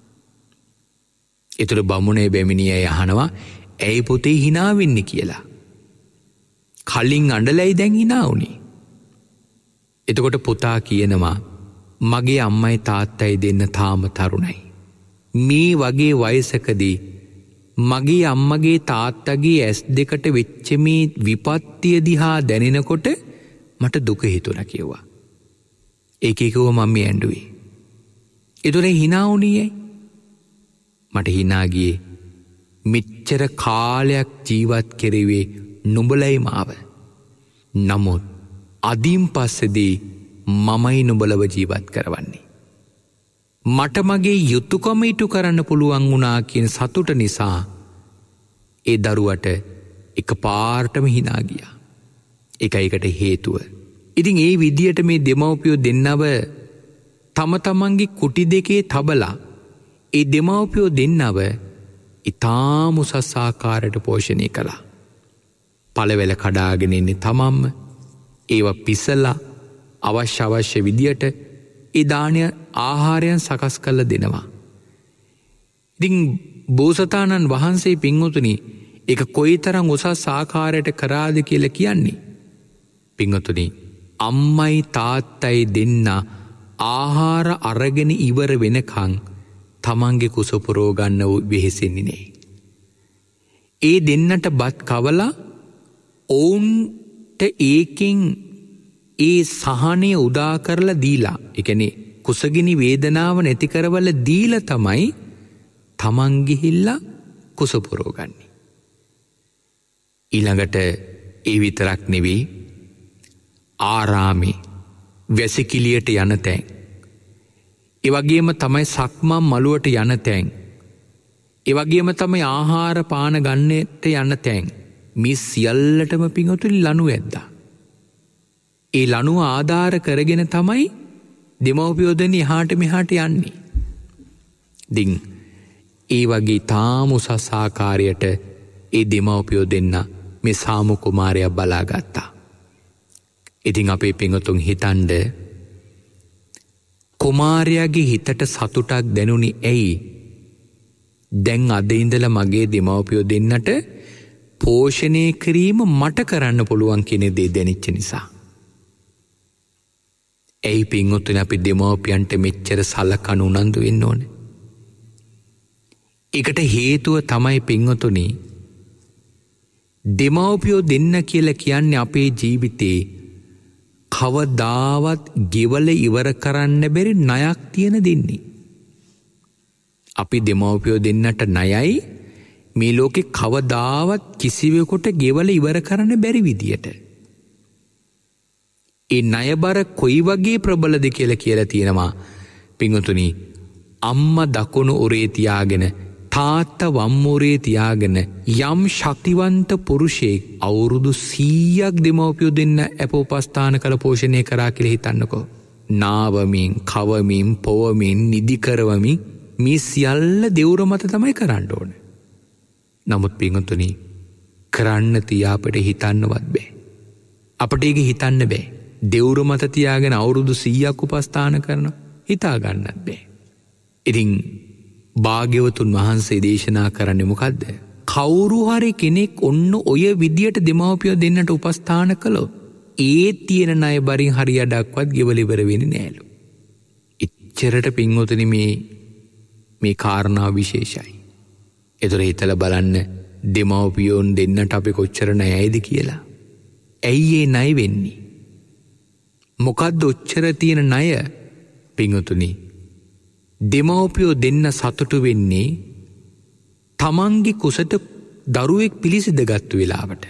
ඒතර බමුණේ බැමිණිය අහනවා ඇයි පුතේ hina වෙන්නේ කියලා. කලින් අඬලයි දැන් hina වුනේ. එතකොට පුතා කියනවා මගේ අම්මයි තාත්තයි දෙන්න තාම තරුණයි. මේ වගේ වයසකදී මගේ අම්මගේ තාත්තගේ ඇස් දෙකට වෙච්ච මේ විපත්තිය දිහා දැනෙනකොට මට දුක හිතුණා කිව්වා. ඒකේ කිව්ව මම ඇඬුවේ. ඒතොර hina වුණේ මට hina ගියේ මෙච්චර කාලයක් ජීවත් කෙරුවේ නුඹලයි මාව. නමුත් අදින් පස්සේදී මමයි නුඹලව ජීවත් කරවන්නේ. මට මගේ යුතුයකම ඉටු කරන්න පුළුවන් වුණා කියන සතුට නිසා ඒ දරුවට එකපාරටම hina ගියා. ඒකයිකට හේතුව. ඉතින් ඒ විදියට මේ දෙමව්පියෝ දෙන්නව තම තමන්ගේ කුටි දෙකේ තබලා ඒ දෙමව්පියෝ දෙන්නව ඉතාම උසස් ආකාරයට පෝෂණය කළා. පළවැල කඩාගෙන ඉන්නේ තමන්ම ඒවා පිසලා අවශ්‍ය අවශ්‍ය විදියට ඒ දානය ආහාරයන් සකස් කරලා දෙනවා. ඉතින් බෝසතාණන් වහන්සේ පින්වතුනි ඒක කොයිතරම් උසස් ආකාරයට කරාද කියලා කියන්නේ. පින්වතුනි අම්මයි තාත්තයි දෙන්න ආහාර අරගෙන ඉවර වෙනකන් තමන්ගේ කුස පුරව ගන්න වෙහෙසෙන්නේ නෑ. ඒ දෙන්නට බත් කවලා ඔවුන්ට ඒකෙන් ඒ සහනය උදා කරලා දීලා, ඒ කියන්නේ කුසගිනි වේදනාව නැති කරවලා දීලා තමයි තමන් ගිහිල්ලා කුස පුරව ගන්නේ. ඊළඟට ඒ විතරක් නෙවෙයි ආරාමේ වැසිකිළියට යන තැන්, ඒ වගේම තමයි සක්මන් මළුවට යන තැන්, ඒ වගේම තමයි ආහාර පාන ගන්නට යන තැන්, මේ සියල්ලටම පිංගුතුනි ලනු ඇද්දා. ඒ ලනුව ආධාර කරගෙන තමයි දෙමව්පියෝ දෙන්නේ එහාට මෙහාට යන්නේ. දින් ඒ වගේ තාම උසස් ආකාරයට ඒ දෙමව්පියෝ දෙන්න මේ සාමු කුමාරයා බලාගත්තා. ඉතින් අපේ පිංගුතුන් හිතන්ඩ කුමාරයාගේ හිතට සතුටක් දැනුනි ඇයි? දැන් අද ඉඳලා මගේ දෙමව්පියෝ දෙන්නට පෝෂණය කිරීම මට කරන්න පුළුවන් කියන දේ දැනෙච්ච නිසා. ඇයි පින්වතුනි අපි දෙමව්පියන්ට මෙච්චර සලකන උනන්දු වෙන්න ඕනේ? ඒකට හේතුව තමයි පින්වතුනි දෙමව්පියෝ දෙන්න කියලා කියන්නේ අපේ ජීවිතේ කවදාවත් ගෙවල ඉවර කරන්න බැරි ණයක් තියෙන දෙන්නේ. අපි දෙමව්පියෝ දෙන්නට ණයයි මේ ලෝකේ කවදාවත් කිසිවෙකුට ගෙවල ඉවර කරන්න බැරි විදියට. ඒ ණයබර කොයි වගේ ප්‍රබලද කියලා කියලා තියෙනවා පින්වතුනි. අම්මා දකුණු උරේ තියාගෙන තාත්තා වම් උරේ තියාගෙන යම් ශක්තිවන්ත පුරුෂයෙක් අවුරුදු සීයක් දෙමව්පියෝ දෙන්න අප උපස්ථාන කළ පෝෂණය කරා කියලා හිතන්නකෝ. නාවමින් කවමින් පොවමින් නිදි කරවමින් මේ සියල්ල දෙවුර මත තමයි කරන්න ඕනේ. නමුත් පින්වතුනි කරන්න තියා අපිට හිතන්නවත් බෑ. අපිට ඒක හිතන්න බෑ. දෙවුර මත තියාගෙන අවුරුදු සීයක් උපස්ථාන කරන හිතා ගන්නත් බෑ. ඉතින් භාග්‍යවතුන් වහන්සේ දේශනා කරන්නේ මොකද්ද? කවුරු හරි කෙනෙක් ඔන්න ඔය විදියට දෙමව්පියෝ දෙන්නට උපස්ථාන කළොත් ඒ තියෙන ණය බරින් හරියඩක්වත් ගෙවල ඉවර වෙන්නේ නෑලු. ඉච්චරට පින්වතුනි මේ මේ කාරණා විශේෂයි. ඒතර හිතලා බලන්න දෙමව්පියෝන් දෙන්නට අපි කොච්චර ණයයිද කියලා. ඇයි ඒ ණය වෙන්නේ? මොකද්ද ඔච්චර තියෙන ණය? පින්වතුනි දෙමව්පියෝ දෙන්න සතුටු වෙන්නේ තමන්ගේ කුසට දරුවෙක් පිළිසිඳගත්තු වෙලාවට.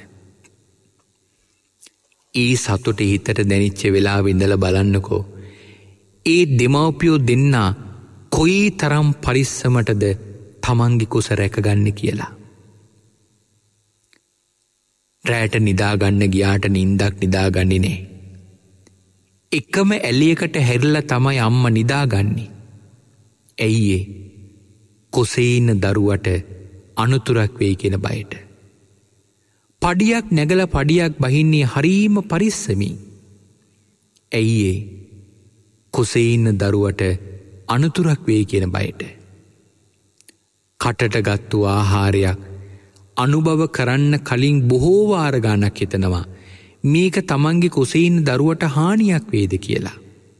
ඒ සතුට හිතට දැනිච්ච වෙලාවෙ ඉඳලා බලන්නකෝ. ඒ දෙමව්පියෝ දෙන්න කොයි තරම් පරිස්සමටද තමන්ගේ කුස රැකගන්න කියලා. රැට නිදාගන්න ගියාට නින්දක් නිදාගන්නේ නෑ. එකම ඇලියකට හැරිලා තමයි අම්මා නිදාගන්නේ. ඇයි ඒ? කුසේ ඉන්න දරුවට අනුතුරක් වෙයි කියන බයට. පඩියක් නැගලා පඩියක් බහින්නේ හරීම පරිස්සමින්. ඇයි ඒ? කුසේ ඉන්න දරුවට අනුතුරක් වෙයි කියන බයට. කටට ගත්තු ආහාරයක් අනුභව කරන්න කලින් බොහෝ වාර ගානක් හිතනවා මේක තමන්ගේ කුසේ ඉන්න දරුවට හානියක් වේද කියලා.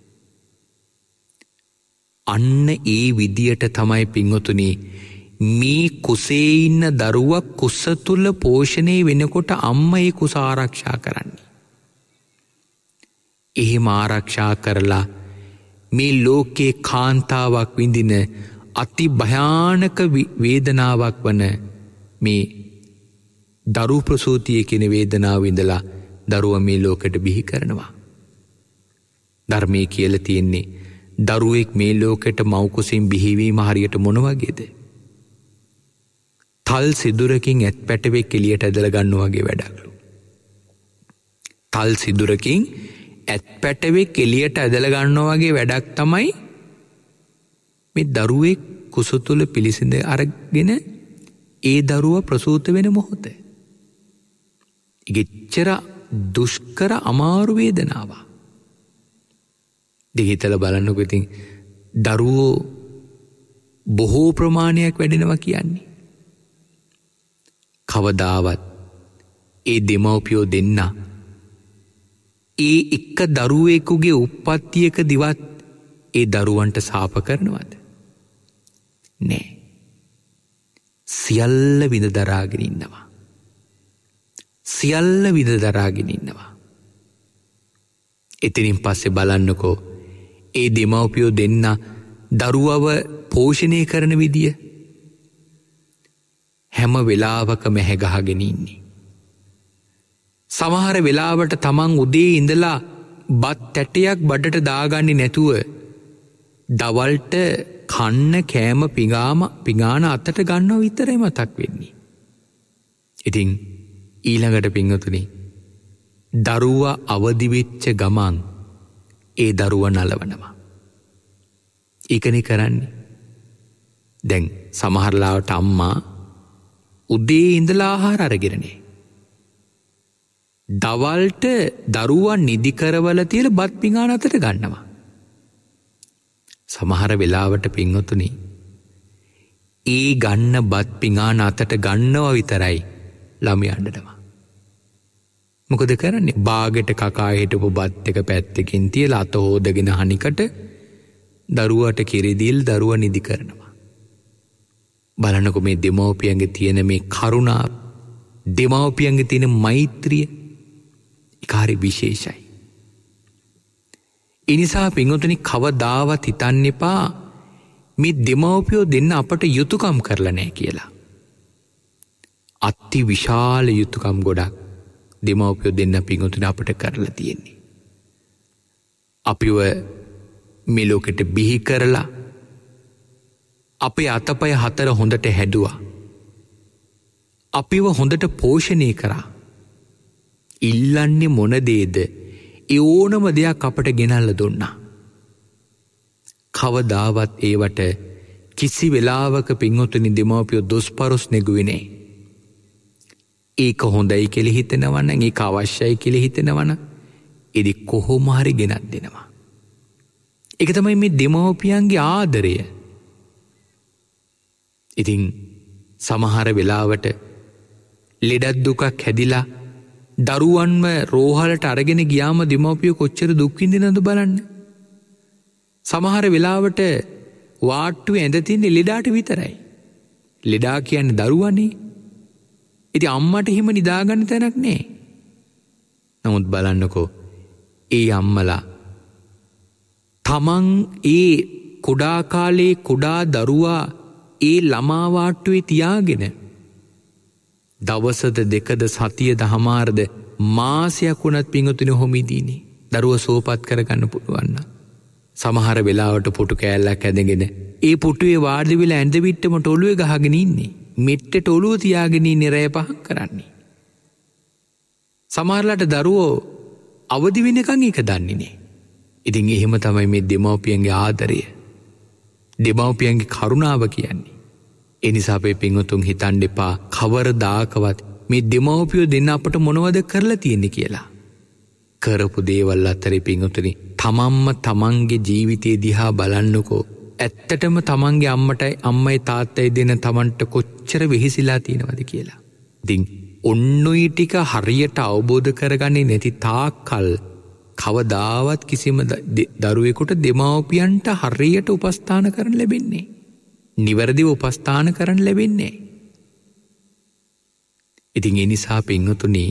අන්න ඒ විදියට තමයි පින්වතුනි මේ කුසේ ඉන්න දරුවා කුස තුල පෝෂණය වෙනකොට අම්මා ඒ කුස ආරක්ෂා කරන්නේ. එහෙම ආරක්ෂා කරලා මේ ලෝකේ කාන්තාවක් විඳින අති භයානක වේදනාවක් වන මේ දරු ප්‍රසූතිය කියන වේදනාව විඳලා දරුවා මේ ලෝකෙට බිහි කරනවා. ධර්මයේ කියලා තියෙන්නේ දරුවෙක් මේ ලෝකෙට මව් කුසින් බිහිවීම හරියට මොන වගේද? තල් සිදුරකින් ඇත් පැටවෙක් එළියට ඇදලා ගන්නවා වගේ වැඩක්ලු. තල් සිදුරකින් ඇත් පැටවෙක් එළියට ඇදලා ගන්නවා වගේ වැඩක් තමයි මේ දරුවෙක් කුස තුල පිළිසිඳ අරගෙන ඒ දරුවා ප්‍රසූත වෙන මොහොත. ඉගෙච්චර දුෂ්කර අමාරු වේදනාවක්. දෙහිතල බලන්නකො ඉතින් දරුවෝ බොහෝ ප්‍රමාණයක් වැඩෙනවා කියන්නේ. කවදාවත් ඒ දෙමව්පියෝ දෙන්න ඒ එක්ක දරුවෙකුගේ උප්පත්තියක දිවත් ඒ දරුවන්ට සාප කරනවද? නෑ. සියල්ල විඳ දරාගෙන ඉන්නවා. සියල්ල විඳ දරාගෙන ඉන්නවා. එතනින් පස්සේ බලන්නකෝ ඒ දෙමව්පියෝ දෙන්න දරුවව පෝෂණය කරන විදිය. හැම වෙලාවකම හැගහගෙන ඉන්නේ. සමහර වෙලාවට තමන් උදේ ඉඳලා බත් ඇටයක් බඩට දාගන්නේ නැතුව දවල්ට කන්න කෑම පිඟාම පිඟාන අතට ගන්නව විතරයි මතක් වෙන්නේ. ඉතින් ඊළඟට පින්වතුනි දරුවා අවදි වෙච්ච ගමන් ඒ දරුවා නලවනවා. ඒකනේ කරන්නේ. දැන් සමහර ලාවට අම්මා උදේ ඉඳලා ආහාර අරගෙන නැහැ. දවල්ට දරුවා නිදි කරවලා තියලා බත් පිඟාන අතට ගන්නවා. සමහර වෙලාවට පින්වතුනි ඒ ගන්න බත් පිඟාන අතට ගන්නව විතරයි ළමයා අඬනවා. මොකද කරන්නේ? බාගෙට කකා හිටපු බත් එක පැත්තකින් තියලා අත හොදගෙන හනිකට දරුවාට කිරි දීලා දරුවා නිදි කරනවා. බලන්නකො මේ දෙමව්පියන්ගේ තියෙන මේ කරුණාව, දෙමව්පියන්ගේ තියෙන මෛත්‍රිය ඒකාරි විශේෂයි. ඒ නිසා පින්වතුනි කවදාවත් හිතන්න එපා මේ දෙමව්පියෝ දෙන්න අපට යුතුයකම් කරලා නැහැ කියලා. අති විශාල යුතුයකම් ගොඩක් දෙමව්පියෝ දෙන්න පින්වතුනි අපට කරලා තියෙන්නේ. අපිව මේ ලෝකෙට බිහි කරලා අපේ අතපය හතර හොඳට හැදුවා. අපිව හොඳට පෝෂණය කරා. ඉල්ලන්නේ මොන දේද? ඒ ඕනම දෙයක් අපට ගෙනල්ලා දුන්නා. කවදාවත් ඒවට කිසි වෙලාවක පින්වතුනි දෙමව්පියෝ දොස්පරොස් නෙගුවේ නෑ. ඒක හොඳයි කියලා හිතනවා නම්, ඒක අවශ්‍යයි කියලා හිතනවා නම් ඉතින් කොහොම හරි ගෙනත් දෙනවා. ඒක තමයි මේ දෙමව්පියන්ගේ ආදරය. ඉතින් සමහර වෙලාවට ලෙඩක් දුකක් හැදිලා දරුවන්ව රෝහලට අරගෙන ගියාම දෙමව්පියෝ කොච්චර දුක් විඳිනවද බලන්න. සමහර වෙලාවට වාට්ටුවේ ඇඳ තින්නේ ලෙඩාට විතරයි. ලෙඩා කියන්නේ දරුවනේ. ඉතින් අම්මට හිම නිදාගන්න තැනක් නෑ. නමුත් බලන්නකෝ ඒ අම්මලා තමන් ඒ කුඩා කාලේ කුඩා දරුවා ඒ ළමා වාට්ටුවේ තියාගෙන දවසද දෙකද සතියද හමාරද මාසයක් වුණත් පිංගුතුනි හොමිදීනේ දරුව සෝපත් කරගන්න පුළුවන්. සමහර වෙලාවට පුටු කෑල්ලක් ඇදගෙන ඒ පුටුවේ වාඩි වෙලා ඇඳ විට්ටම ටොළුවේ ගහගෙන ඉන්නේ. මෙට්ටට ඔළුව තියාගෙන ඉන්නේ රැය පහක් කරන්නේ. සමහරලාට දරුවෝ අවදි වෙනකන් ඒක දන්නේ නැහැ. ඉතින් එහෙම තමයි මේ දෙමව්පියන්ගේ ආදරය, දෙමව්පියන්ගේ කරුණාව කියන්නේ. ඒ නිසා අපේ පින්වතුන් හිතන්න එපා කවරදාකවත් මේ දෙමව්පියෝ දෙන්න අපට මොනවද කරලා තියෙන්නේ කියලා. කරපු දේවල් අතරේ පින්වතුනි තමන්ම තමන්ගේ ජීවිතේ දිහා බලන්නකෝ. ඇත්තටම තමන්ගේ අම්මටයි අම්මයි තාත්තයි දෙන තමන්ට කොච්චර වෙහිසිලා තියෙනවද කියලා. ඉතින් ඔන්නෝයි ටික හරියට අවබෝධ කරගන්නේ නැති තාක්කල් කවදාවත් කිසිම දරුවෙකුට දෙමව්පියන්ට හරියට උපස්ථාන කරන්න ලැබෙන්නේ. නිවැරදිව උපස්ථාන කරන්න ලැබෙන්නේ. ඉතින් ඒ නිසා පින්වතුනි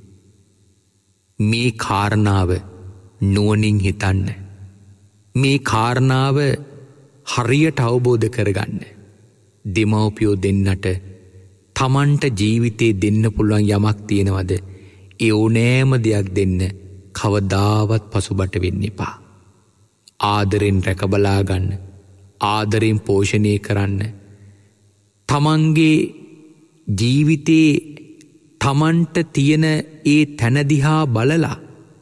මේ කාරණාව නුවණින් හිතන්න. මේ කාරණාව හරියට අවබෝධ කරගන්න. දෙමව්පියෝ දෙන්නට තමන්ට ජීවිතේ දෙන්න පුළුවන් යමක් තියෙනවද? ඒ ඕනෑම දෙයක් දෙන්න කවදාවත් පසුබට වෙන්න එපා. ආදරෙන් රැකබලා ගන්න. ආදරෙන් පෝෂණය කරන්න. තමන්ගේ ජීවිතේ තමන්ට තියෙන ඒ තැන දිහා බලලා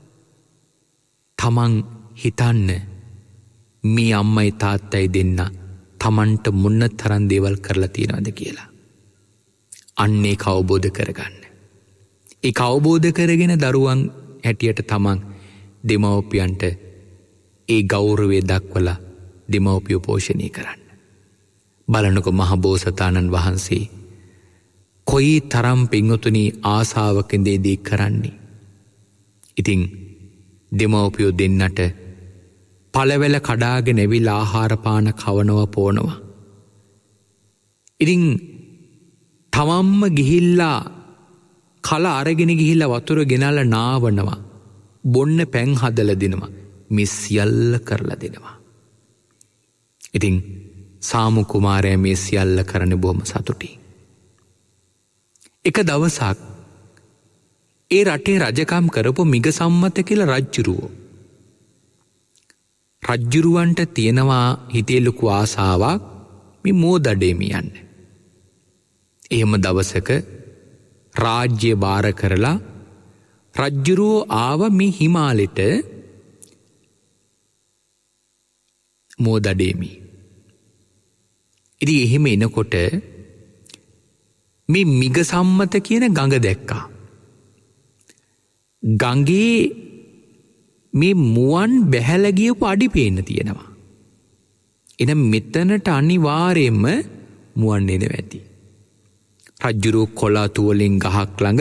තමන් හිතන්න මේ අම්මයි තාත්තයි දෙන්න තමන්ට මොන තරම් දේවල් කරලා තියෙනවද කියලා. අන්න ඒක අවබෝධ කරගන්න. ඒක අවබෝධ කරගෙන දරුවන් හැටියට තමන් දෙමව්පියන්ට ඒ ගෞරවය දක්වලා දෙමව්පියෝ පෝෂණය කරන්න. බලන්නකො මහ බෝසතාණන් වහන්සේ කොයි තරම් පින්වතුනි ආසාවකින් දේ කරන්නේ. ඉතින් දෙමව්පියෝ දෙන්නට පළවැල කඩාගෙන ඇවිල්ලා ආහාර පාන කවනවා පෝනවා. ඉතින් තමන්ම ගිහිල්ලා කල අරගෙන ගිහිල්ලා වතුර ගෙනල්ලා නාවනවා. බොන්න පැන් හදලා දෙනවා. මේ සියල්ල කරලා දෙනවා. ඉතින් සාමු කුමාරයා මේ සියල්ල කරන්නේ බොහොම සතුටින්. එක දවසක් ඒ රටේ රජකම් කරපු මිගසම්මත කියලා රජ්ජුරුවෝ රජ්ජුරුවන්ට තියෙනවා හිතේ ලොකු ආසාවක් මේ මෝදඩේම යන්න. එහෙම දවසක රාජ්‍ය බාර කරලා රජ්ජුරුවෝ ආව මේ හිමාලෙට මෝදඩේමි. ඉතින් එහෙම එනකොට මේ මිගසම්මත කියන ගඟ දැක්කා. ගඟේ මේ මුවන් බැහැලා ගියපු අඩි පේන්න තියෙනවා. එනම් මෙතනට අනිවාර්යයෙන්ම මුවන් එනවා ඇති. රජ්ජුරුවෝ කොළාතු වලින් ගහක් ළඟ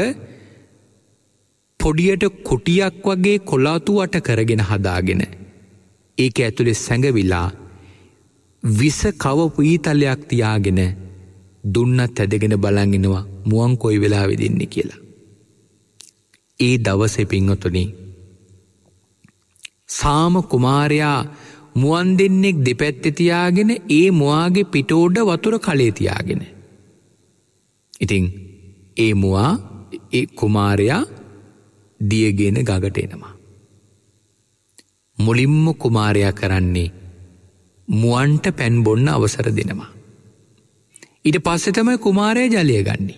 පොඩියට කුටියක් වගේ කොළාතු වට කරගෙන හදාගෙන ඒක ඇතුලේ සැඟවිලා විස කවපු ඊතලයක් තියාගෙන දුන්නත් ඇදගෙන බලන් ඉනවා මුවන් කොයි වෙලාවෙද ඉන්නේ කියලා. ඒ දවසේ පින්වතුනි සාම කුමාරයා මුවන් දෙන්නෙක් දෙපැත්තේ තියාගෙන ඒ මුවාගේ පිටෝඩ වතුර කලේ තියාගෙන. ඉතින් ඒ මුවා ඒ කුමාරයා දියගෙන ගඟට එනවා. මුලින්ම කුමාරයා කරන්නේ මුවන්ට පැන් බොන්න අවසර දෙනවා. ඊට පස්සේ තමයි කුමාරයා ජලය ගන්නේ.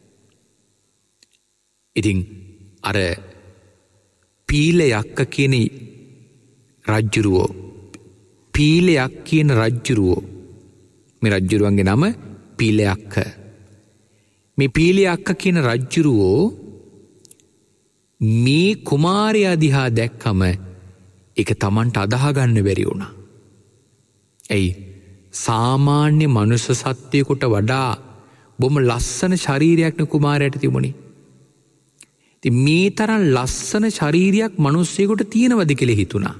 ඉතින් අර පීල යක්ක කියන රජ්ජුරුවෝ පීලයක් කියන රජ්ජුරුවෝ මේ රජ්ජුරුවන්ගේ නම පීලයක්ක. මේ පීලයක්ක කියන රජ්ජුරුවෝ මේ කුමාරයා දිහා දැක්කම ඒක Tamanට අදාහ ගන්න බැරි වුණා. එයි සාමාන්‍ය මනුෂ්‍ය සත්වයෙකුට වඩා බොහොම ලස්සන ශරීරයක් නේ කුමාරයාට තිබුණේ. ඉතින් මේ තරම් ලස්සන ශරීරයක් මිනිස්සෙකුට තියෙනවද කියලා හිතුණා.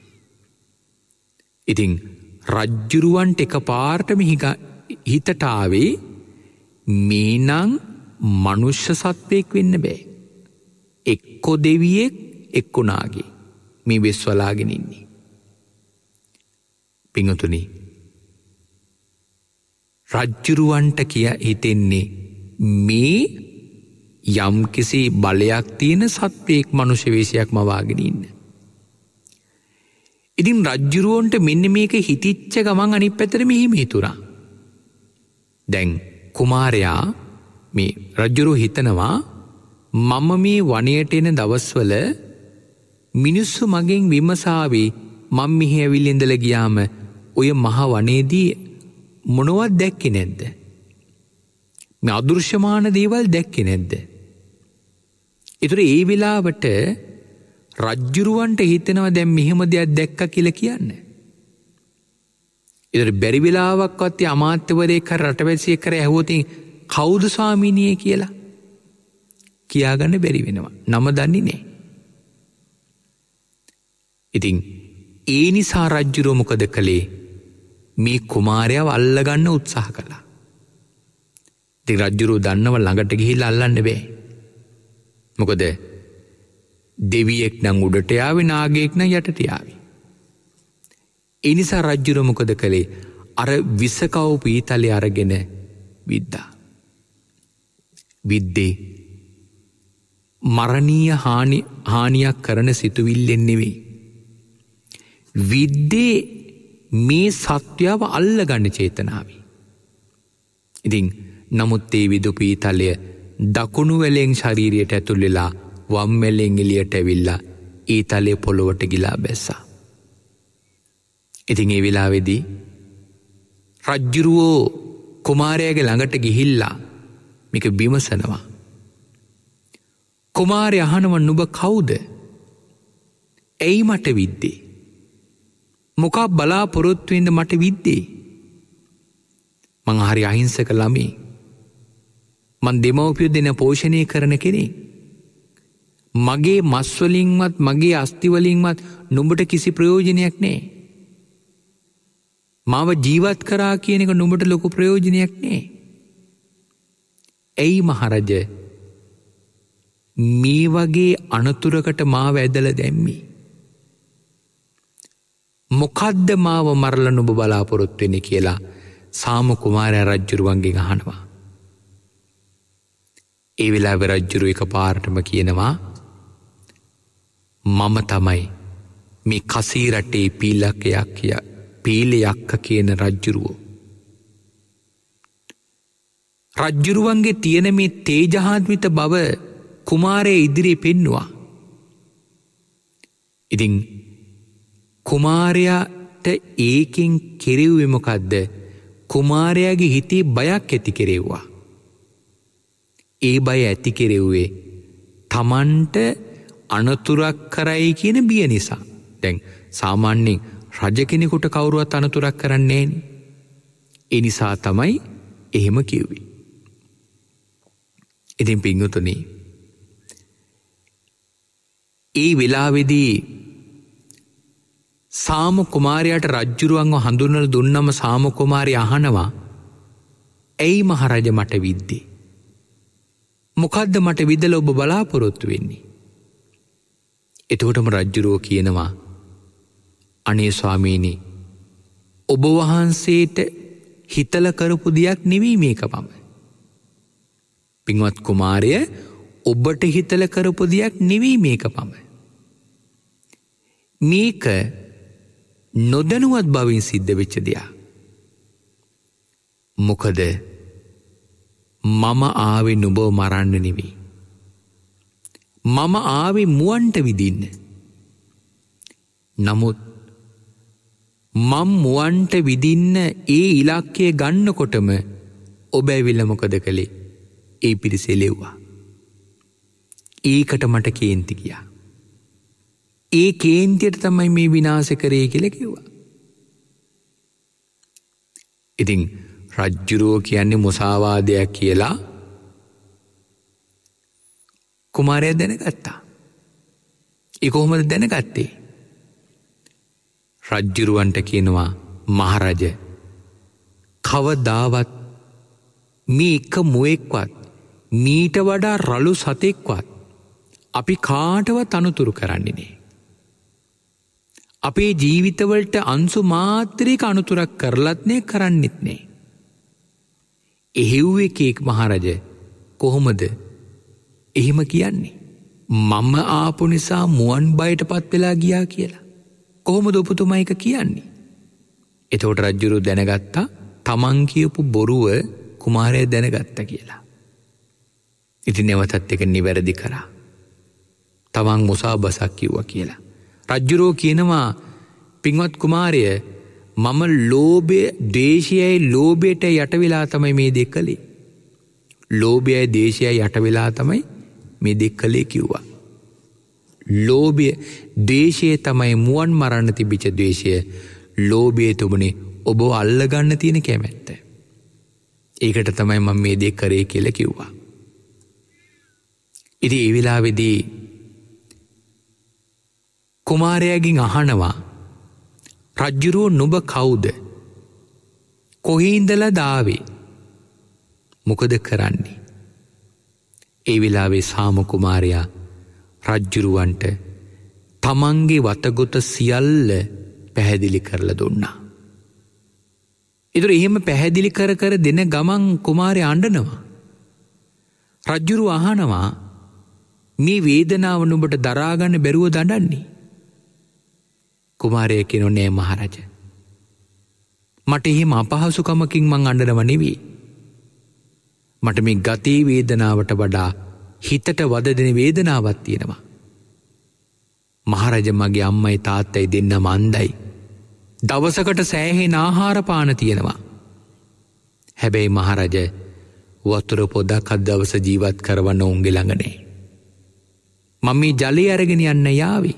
ඉතින් රජ්ජුරුවන්ට එකපාරටම හිතට ආවේ මේනම් මනුෂ්‍ය සත්වයෙක් වෙන්න බෑ. එක්කෝ දෙවියෙක් එක්කෝ නාගේ මේ වෙස්වලාගෙන ඉන්නේ. පිංගුතුනි රජ්ජුරුවන්ට කිය හිතෙන්නේ මේ යම් කිසි බලයක් තියෙන සත්වයෙක් මනුෂ්‍ය වේශයක් මවාගෙන ඉන්න. ඉතින් රජ්ජුරුවන්ට මෙන්න මේක හිතිච්ච ගමන් අනිත් පැත්තට මෙහිම හිතුණා. දැන් කුමාරයා මේ රජ්ජුරුව හිතනවා මම මේ වනයට එන දවස්වල මිනිස්සු මගෙන් විමසාවි මම මෙහි ඇවිල්ලා ඉඳලා ගියාම ඔය මහ වනයේදී මොනවත් දැක්කේ නැද්ද? මේ අදෘශ්‍යමාන දේවල් දැක්කේ නැද්ද? ඒතර ඒ වෙලාවට රජ්ජුරුවන්ට හිතෙනවා දැන් මෙහෙම දෙයක් දැක්කා කියලා කියන්න. ඒතර බැරි වෙලාවක්වත් අමාත්‍යවරයෙක් කර රටවැසියෙක් කර ඇහුවොත් කවුද ස්වාමීනියේ කියලා කියාගන්න බැරි වෙනවා. නම දන්නේ නැහැ. ඉතින් ඒ නිසා රජ්ජුරුව මොකද කළේ? මේ කුමාරයාව අල්ලගන්න උත්සාහ කළා. ඉතින් රජ්ජුරුව දන්නව ළඟට ගිහිල්ලා අල්ලන්න බෑ. මොකද දෙවියෙක් නම් උඩට යාවේ නාගයෙක් නම් යටට යාවේ. ඒ නිසා රජ්ජුරුව මොකද කළේ? අර විසකව පීතලේ අරගෙන විද්දා. විද්දේ මරණීය හානි හානියක් කරන සිතුවිල්ලෙන් නෙවෙයි. විද්දේ මේ සත්‍යව අල්ලගන්න චේතනාවයි. ඉතින් නමුත් ඒ විදු පීතලය දකුණු වැලෙන් ශරීරයට ඇතුල් වෙලා වම් වැලෙන් එළියට ඇවිල්ලා ඊතලයේ පොළොවට ගිලා බැස්සා. ඉතින් ඒ වෙලාවේදී රජ්ජුරුවෝ කුමාරයාගේ ළඟට ගිහිල්ලා මේක විමසනවා. කුමාරයා අහනවා නුඹ කවුද? ඇයි මට විද්දේ? මොකක් බලාපොරොත්තු වෙන්න මට විද්දේ? මං හරි අහිංසක ළමයි. මං දෙමව්පියෝ දෙන පෝෂණය කරන කෙනෙක්. මගේ මස් වලින්වත් මගේ අස්ථි වලින්වත් නුඹට කිසි ප්‍රයෝජනයක් නැහැ. මාව ජීවත් කරා කියන එක නුඹට ලොකු ප්‍රයෝජනයක් නැහැ. ඇයි මහරජ මේ වගේ අනතුරකට මාව ඇදලා දැම්මේ? මොකද්ද මාව මරලා නුඹ බලාපොරොත්තු වෙන්නේ කියලා සාම කුමාරයා රජ්ජුරුවන්ගෙන් අහනවා. ඒ වෙලාවේ රජ්ජුරුව එකපාරටම කියනවා මම තමයි මේ කසී රටේ පීලකයක් කිය පීලයක්ක කියන රජ්ජුරුවෝ. රජ්ජුරුවන්ගේ තියෙන මේ තේජාන්විත බව කුමාරයා ඉදිරියේ පෙන්නවා. ඉතින් කුමාරයාට ඒකෙන් කෙරෙව්වේ මොකද්ද? කුමාරයාගේ හිතේ බයක් ඇති කෙරෙව්වා. ඒ බය ඇති කෙරෙව්වේ තමන්ට අනතුරක් කරයි කියන බිය නිසා. දැන් සාමාන්‍යයෙන් රජ කෙනෙකුට කවුරුවත් අනතුරක් කරන්නේ නැහැ. ඒ නිසා තමයි එහෙම කිව්වේ. ඉතින් පින්වතුනි ඒ වෙලාවේදී සාම කුමාරයාට රජ්ජුරුවන්ව හඳුන්වලා දුන්නම සාම කුමාරයා අහනවා ඇයි මහරජ මට විද්දේ? මොකද්ද මට විදලා ඔබ බලාපොරොත්තු වෙන්නේ? එතකොටම රජ්ජුරුව කියනවා අනේ ස්වාමීනි ඔබ වහන්සේට හිතලා කරපු දෙයක් නෙවෙයි මේක මම. පින්වත් කුමාරය ඔබට හිතලා කරපු දෙයක් නෙවෙයි මේක මම. මේක නොදැනුවත් බවින් සිද්ධ වෙච්ච දෙයක්. මොකද මම ආවේ නුඹව මරන්න නෙවෙයි. මම ආවේ මුවන්ට විදින්න. නමුත් මම මුවන්ට විදින්න ඒ ඉලක්කය ගන්නකොටම ඔබ ඇවිල්ලා මොකද කළේ? ඒ පිරිස එලෙව්වා. ඒකට මට කේන්ති ගියා. ඒ කේන්තියට තමයි මේ විනාශ කරේ කියලා කිව්වා. ඉතින් රජ්ජුරුවෝ කියන්නේ මුසාවාදයක් කියලා කුමාරයා දැනගත්තා. ඒ කොහොමද දැනගත්තේ? රජ්ජුරුවන්ට කියනවා මහරජ කවදාවත් මේ එක මුවෙක්වත් මීට වඩා රළු සතෙක්වත් අපි කාටවත් අනුතුරු කරන්නේ නෑ. අපේ ජීවිතවලට අංශු මාත්‍රයක අනුතුරක් කරලත් නෑ කරන්නෙත් නෑ. එහෙව් එකෙක් මහරජ කොහොමද එහෙම කියන්නේ? මම ආපු නිසා මුවන් බයට පත් වෙලා ගියා කියලා. කොහොමද ඔබතුමා ඒක කියන්නේ? එතකොට රජුරු දැනගත්තා තමන් කියපු බොරුව කුමාරයා දැනගත්තා කියලා. ඉතින් නැවතත් ඒක නිවැරදි කරා. තමන් මුසාබසක් කිව්වා කියලා. රජුරෝ කියනවා පින්වත් කුමාරය මම ලෝභය, ද්වේෂයයි ලෝභයට යට වෙලා තමයි මේ දෙක කළේ. ලෝභයයි ද්වේෂයයි යට වෙලා තමයි මේ දෙක කළේ කිව්වා. ලෝභය, ද්වේෂය තමයි මුවන් මරන්න තිබිච්ච ද්වේෂය. ලෝභය තුමනේ ඔබ අල්ලගන්න තියෙන කැමැත්ත. ඒකට තමයි මම මේ දෙක කරේ කියලා කිව්වා. ඉතින් ඒ වෙලාවේදී කුමාරයාගෙන් අහනවා රජ්ජුරුව නුඹ කවුද? කොහේ ඉඳලා දාවේ? මොකද කරන්නේ? ඒ වෙලාවේ සාම කුමාරයා රජ්ජුරුවන්ට තමන්ගේ වතගොත සියල්ල පැහැදිලි කරලා දුන්නා. ඒතර එහෙම පැහැදිලි කර කර දෙන ගමන් කුමාරයා අඬනවා. රජ්ජුරුව අහනවා මේ වේදනාව නුඹට දරා ගන්න බැරුව දඬන්නේ? කුමාරයා කියනවා නෑ මහරජ. මට එහෙම අපහසුකමකින් මං අඬනව නෙවෙයි. මට මේ ගතේ වේදනාවට වඩා හිතට වද දෙන වේදනාවක් තියෙනවා. මහරජ මගේ අම්මයි තාත්තයි දෙන්නම අන්ධයි. දවසකට සෑහෙන ආහාර පාන තියෙනවා. හැබැයි මහරජ වතුර පොදක් අද දවස ජීවත් කරවන්න උන්ගේ ළඟ නෑ. මම මේ ජලය අරගෙන යන්න යාවේ.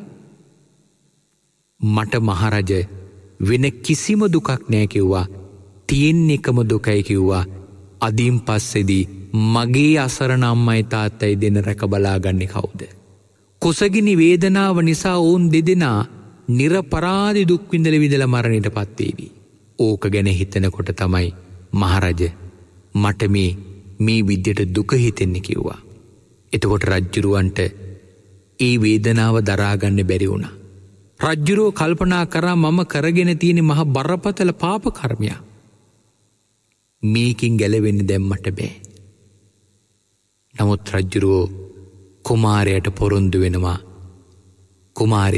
මට මහරජ වෙන කිසිම දුකක් නෑ කිව්වා. තියෙන එකම දුකයි කිව්වා. අදින් පස්සේදී මගේ අසරණ අම්මයි තාත්තයි දෙන රැක බලාගන්නේ කවුද? කුසගිනි වේදනාව නිසා වුන් දෙදෙනා නිරපරාධි දුක් විඳලා විඳලා මරණයටපත් වේවි. ඕක ගැන හිතනකොට තමයි මහරජ මට මේ මේ විදියට දුක හිතෙන්නේ කිව්වා. එතකොට රජ්ජුරුවන්ට ඒ වේදනාව දරා ගන්න බැරි වුණා. රජ්ජුරුව කල්පනා කරා මම කරගෙන තියෙන මහ බරපතල පාප කර්මයක්. මේකින් ගැලවෙන්න දැන් මට බෑ. නමුත් රජ්ජුරුව කුමාරයාට පොරොන්දු වෙනවා කුමාරය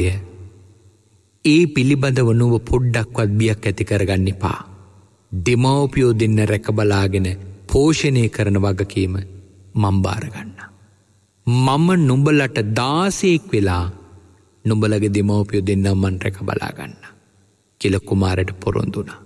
ඒ පිළිබඳව නුඹ පොඩ්ඩක්වත් බියක් ඇති කරගන්න එපා. දෙමව්පියෝ දෙන්න රැක බලාගෙන පෝෂණය කරන වගකීම මම බාර ගන්නවා. මම නුඹලට දාසයෙක් වෙලා නුඹලගේ දෙමව්පියෝ දෙන්නම මන් රැක බලා ගන්නවා කියලා කුමාරයාට පොරොන්දු වුණා.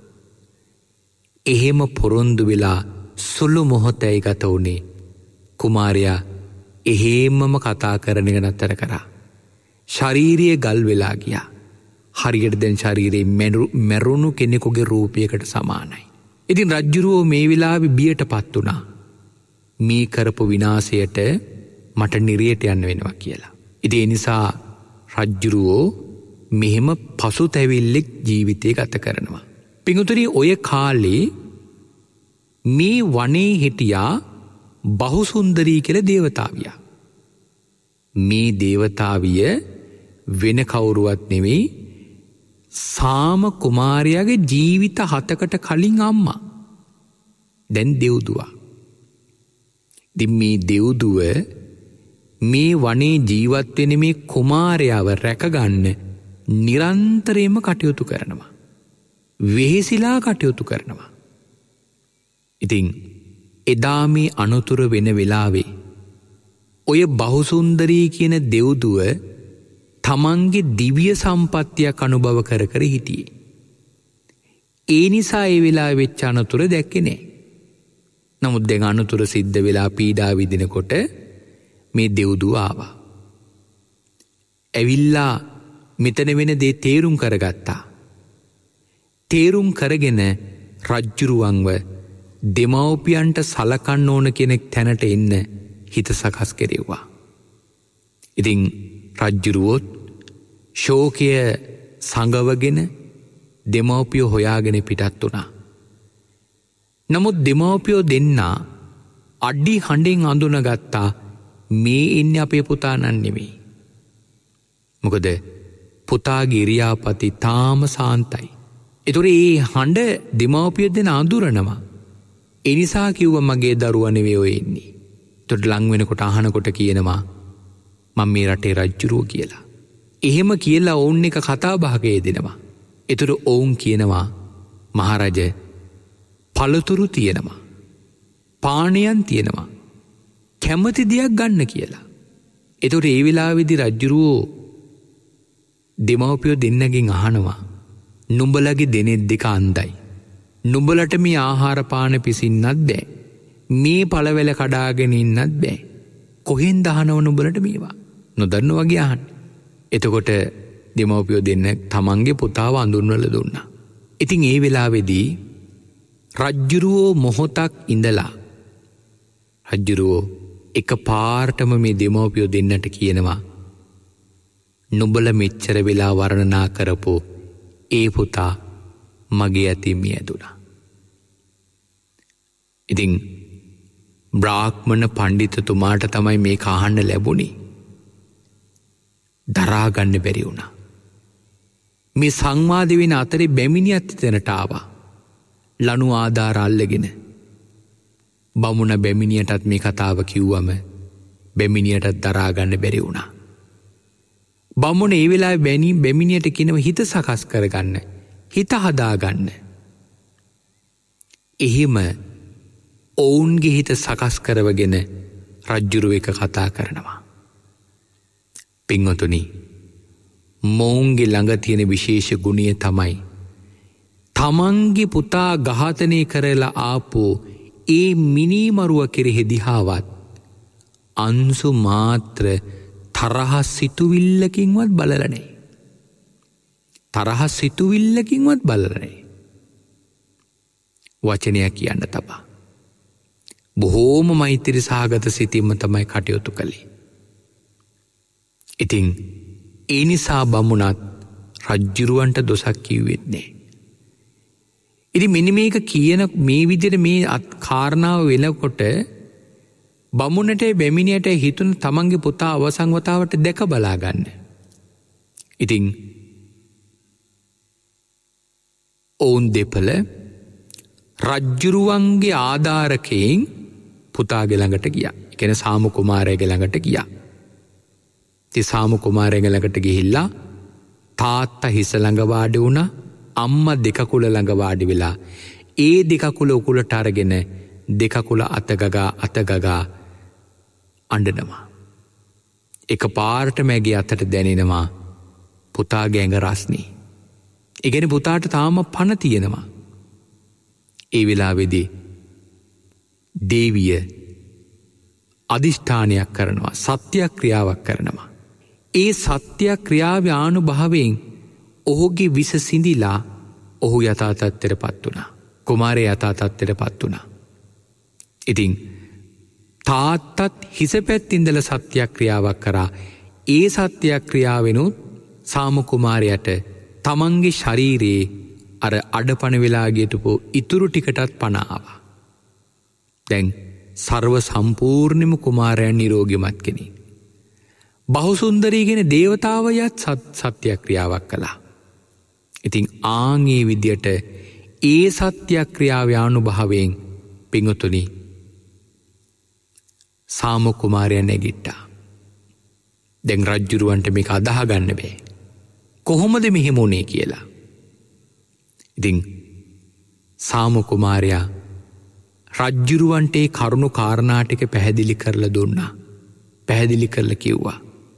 එහෙම පොරොන්දු වෙලා සුළු මොහොතයි ගත වුණේ. කුමාරයා එහෙමම කතා කරන එක නතර කරා. ශාරීරිය ගල් වෙලා ගියා. හරියට දැන් ශරීරේ මැරුණු කෙනෙකුගේ රූපයකට සමානයි. ඉතින් රජ්ජුරුවෝ මේ වෙලාවේ බියටපත් වුණා. මේ කරපු විනාශයට මට නිරියට යන්න වෙනවා කියලා. ඉතින් ඒ නිසා රජ්ජුරුවෝ මෙහෙම පසුතැවිල්ලෙක් ජීවිතය ගත කරනවා. පිඟුතුනි ඔය කාලේ මේ වනේ හිටියා බහුසුන්දරී කියලා දේවතාවියා. මේ දේවතාවිය වෙන කවුරුවත් නෙවෙයි සාම කුමාරයාගේ ජීවිත හතකට කලින් අම්මා. දැන් දෙව්දුවා. ඉතින් මේ දෙව්දුව මේ වනේ ජීවත් වෙන මේ කුමාරයාව රැකගන්න නිරන්තරයෙන්ම කටයුතු කරනවා. වෙහෙසිලා කටයුතු කරනවා. ඉතින් එදා මේ අනුතුර වෙන වෙලාවේ ඔය බහුසුන්දරී කියන දෙව්දුව තමන්ගේ දිව්‍ය සම්පත්තියක් අනුභව කර කර හිටියේ. ඒ නිසා ඒ වෙලාවේ වෙච්ච අනුතුර දැක්කේ නෑ. නමුත් දැන් අනුතුර සිද්ධ වෙලා පීඩා විඳිනකොට මේ දෙව්දුව ආවා. ඇවිල්ලා මෙතන වෙන දේ තේරුම් කරගත්තා. තේරුම් කරගෙන රජ්ජුරුවන්ව දෙමව්පියන්ට සලකන්න ඕන කෙනෙක් තැනට එන්න හිත සකස් කෙරෙව්වා. ඉතින් රජ්ජුරුවොත් ශෝකය සංගවගෙන දෙමව්පියෝ හොයාගෙන පිටත් වුණා. නමුත් දෙමව්පියෝ දෙන්නා අඩි හඬින් අඳුනගත්තා මේ ඉන්නේ අපේ පුතා නන් නෙවෙයි. මොකද පුතාගේ ඉරියාපති තාම සාන්තයි. ඒතොර ඒ හඬ දෙමව්පියෝ දෙන අඳුරනවා. ඒ නිසා කිව්වා මගේ දරුවා නෙවෙයි ඔය ඉන්නේ. එතකොට ලං වෙනකොට අහනකොට කියනවා මම මේ රටේ රජුරෝ කියලා. එහෙම කියලා ඔවුන් එක කතා බහක යෙදෙනවා. ඒතර ඔවුන් කියනවා මහරජ පළතුරු තියෙනවා. පානයන් තියෙනවා. කැමති දෙයක් ගන්න කියලා. ඒතර ඒ වෙලාවේදී රජුරෝ දෙමව්පියෝ දෙන්නගෙන් අහනවා නුඹලගේ දෙනෙත් දෙක අන්දයි. නුඹලට මේ ආහාර පාන පිසින්නත් බෑ. මේ පළවැල කඩාගෙන ඉන්නත් බෑ. කොහෙන් දහනව නුඹලට මේවා? නොදන්න වගේ අහන්නේ. එතකොට දෙමව්පියෝ දෙන්න තමන්ගේ පුතාව අඳුන්වලා දුන්නා. ඉතින් ඒ වෙලාවේදී රජ්ජුරුවෝ මොහොතක් ඉඳලා රජ්ජුරුවෝ එක පාර්ටම මේ දෙමව්පියෝ දෙන්නට කියනවා නුඹල මෙච්චර වෙලා වර්ණනා කරපු ඒ පුතා මගේ අතින් මිය ඇදුණා. ඉතින් බ්‍රාහ්මණ පණ්ඩිතතුමාට තමයි මේක අහන්න ලැබුණේ. දරා ගන්න බැරි වුණා. මේ සංවාද වෙන අතරේ බැමිණියත් එතනට ආවා. ලනු ආධාර අල්ලගෙන. බමුණ බැමිණියටත් මේ කතාව කිව්වම බැමිණියටත් දරා ගන්න බැරි වුණා. බමුණ ඒ වෙලාවේ බැනි බැමිණියට කියනව හිත සකස් කරගන්න. හිත හදාගන්න. එහෙම ඔවුන්ගේ හිත සකස් කරවගෙන රජ්ජුරුව එක කතා කරනවා. පින්වතුනි, මොවුන්ගේ ළඟ තියෙන විශේෂ ගුණය තමයි තමන්ගේ පුතා ඝාතනය කරලා ආපු ඒ මිනිමරුව කෙරෙහි දිහාවත් අංශු මාත්‍ර තරහ සිතුවිල්ලකින්වත් බලලා නැහැ. තරහ සිතුවිල්ලකින්වත් බලලා නැහැ. වචනයක් කියන්න තබා. බොහෝම මෛත්‍රී සහගත සිතින්ම තමයි කටයුතු කළේ. ඉතින් ඒ නිසා බමුණත් රජ්ජුරුවන්ට දොසක් කිව්වෙත් නෑ. ඉතින් මෙන්න මේක කියන මේ විදිහට මේ කාරණාව වෙනකොට බමුණට බැමිණියට හිතුන තමන්ගේ පුතා අවසන් වතාවට දැක බලා ගන්න. ඉතින් ඔවුන් දෙපළ රජ්ජුරුවන්ගේ ආධාරකයෙන් පුතාගේ ළඟට ගියා. ඒ කියන්නේ සාම කුමාරයාගේ ළඟට ගියා. ඉතින් සාම කුමාරයාගේ ළඟට ගිහිල්ලා තාත්තා හිස ළඟ වාඩි වුණා. අම්මා දෙක කුල ළඟ වාඩි වෙලා ඒ දෙක කුල උකුලට අරගෙන දෙක කුල අතගගා අතගගා අඬනවා. එක පාරට මැගේ අතට දැනෙනවා පුතාගේ ඇඟ රස්නේ. ඒ කියන්නේ පුතාට තාම පණ තියෙනවා. ඒ වෙලාවේදී දේවිය අදිෂ්ඨානයක් කරනවා, සත්‍යක්‍රියාවක් කරනවා. ඒ සත්‍යක්‍රියාවේ ආනුභාවයෙන් ඔහුගේ විස සිඳිලා ඔහු යථා තත්ත්වයටපත් වුණා. කුමාරයා යථා තත්ත්වයටපත් වුණා. ඉතින් තාත්තත් හිස පැත්තින්දලා සත්‍යක්‍රියාවක් කරා. ඒ සත්‍යක්‍රියාවෙනුත් සාම කුමාරයාට තමන්ගේ ශරීරයේ අර අඩපණ වෙලා ගියටපු ඉතුරු ටිකටත් පණ ආවා. දැන් සර්ව සම්පූර්ණම කුමාරයන් නිරෝගිමත් කෙනෙක්. බහුසුන්දරී කියන දේවතාවයත් සත්‍යක්‍රියාවක් කළා. ඉතින් ආන්ගේ විදියට ඒ සත්‍යක්‍රියාවේ අනුභවයෙන් පිංගුතුනි සාම කුමාරයා නැගිට්ටා. දැන් රජ්ජුරුවන්ට මේක අදාහ ගන්න බෑ. කොහොමද මෙහෙම වුනේ කියලා. ඉතින් සාම කුමාරයා රජ්ජුරුවන්ට ඒ කරුණු කාරණා ටික පැහැදිලි කරලා දුන්නා. පැහැදිලි කරලා කිව්වා.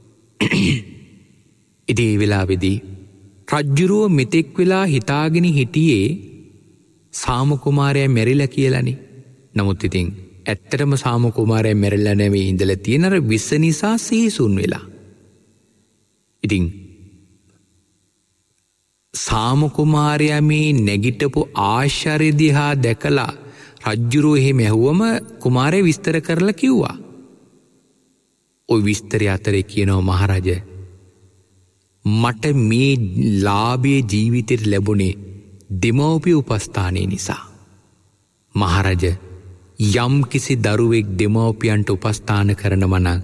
ඉතින් ඒ වෙලාවේදී රජ්ජුරුව මෙතෙක් වෙලා හිතාගෙන හිටියේ සාම කුමාරයා මැරිලා කියලානේ. නමුත් ඉතින් ඇත්තටම සාම කුමාරයා මැරිලා නෙවෙයි ඉඳලා තියෙන අර විස නිසා සීසුන් වෙලා. ඉතින් සාම කුමාරයා මේ නැගිටපු ආශ්චර්ය දිහා දැකලා රජ්ජුරුව එහෙම ඇහුවම කුමාරයා විස්තර කරලා කිව්වා. ওই විස්තරය අතරේ කියනවා මහරජ මට මේ ලාභයේ ජීවිතේට ලැබුණේ දෙමව්පිය උපස්ථානයේ නිසා. මහරජ යම් කිසි දරුවෙක් දෙමව්පියන්ට උපස්ථාන කරනවා නම්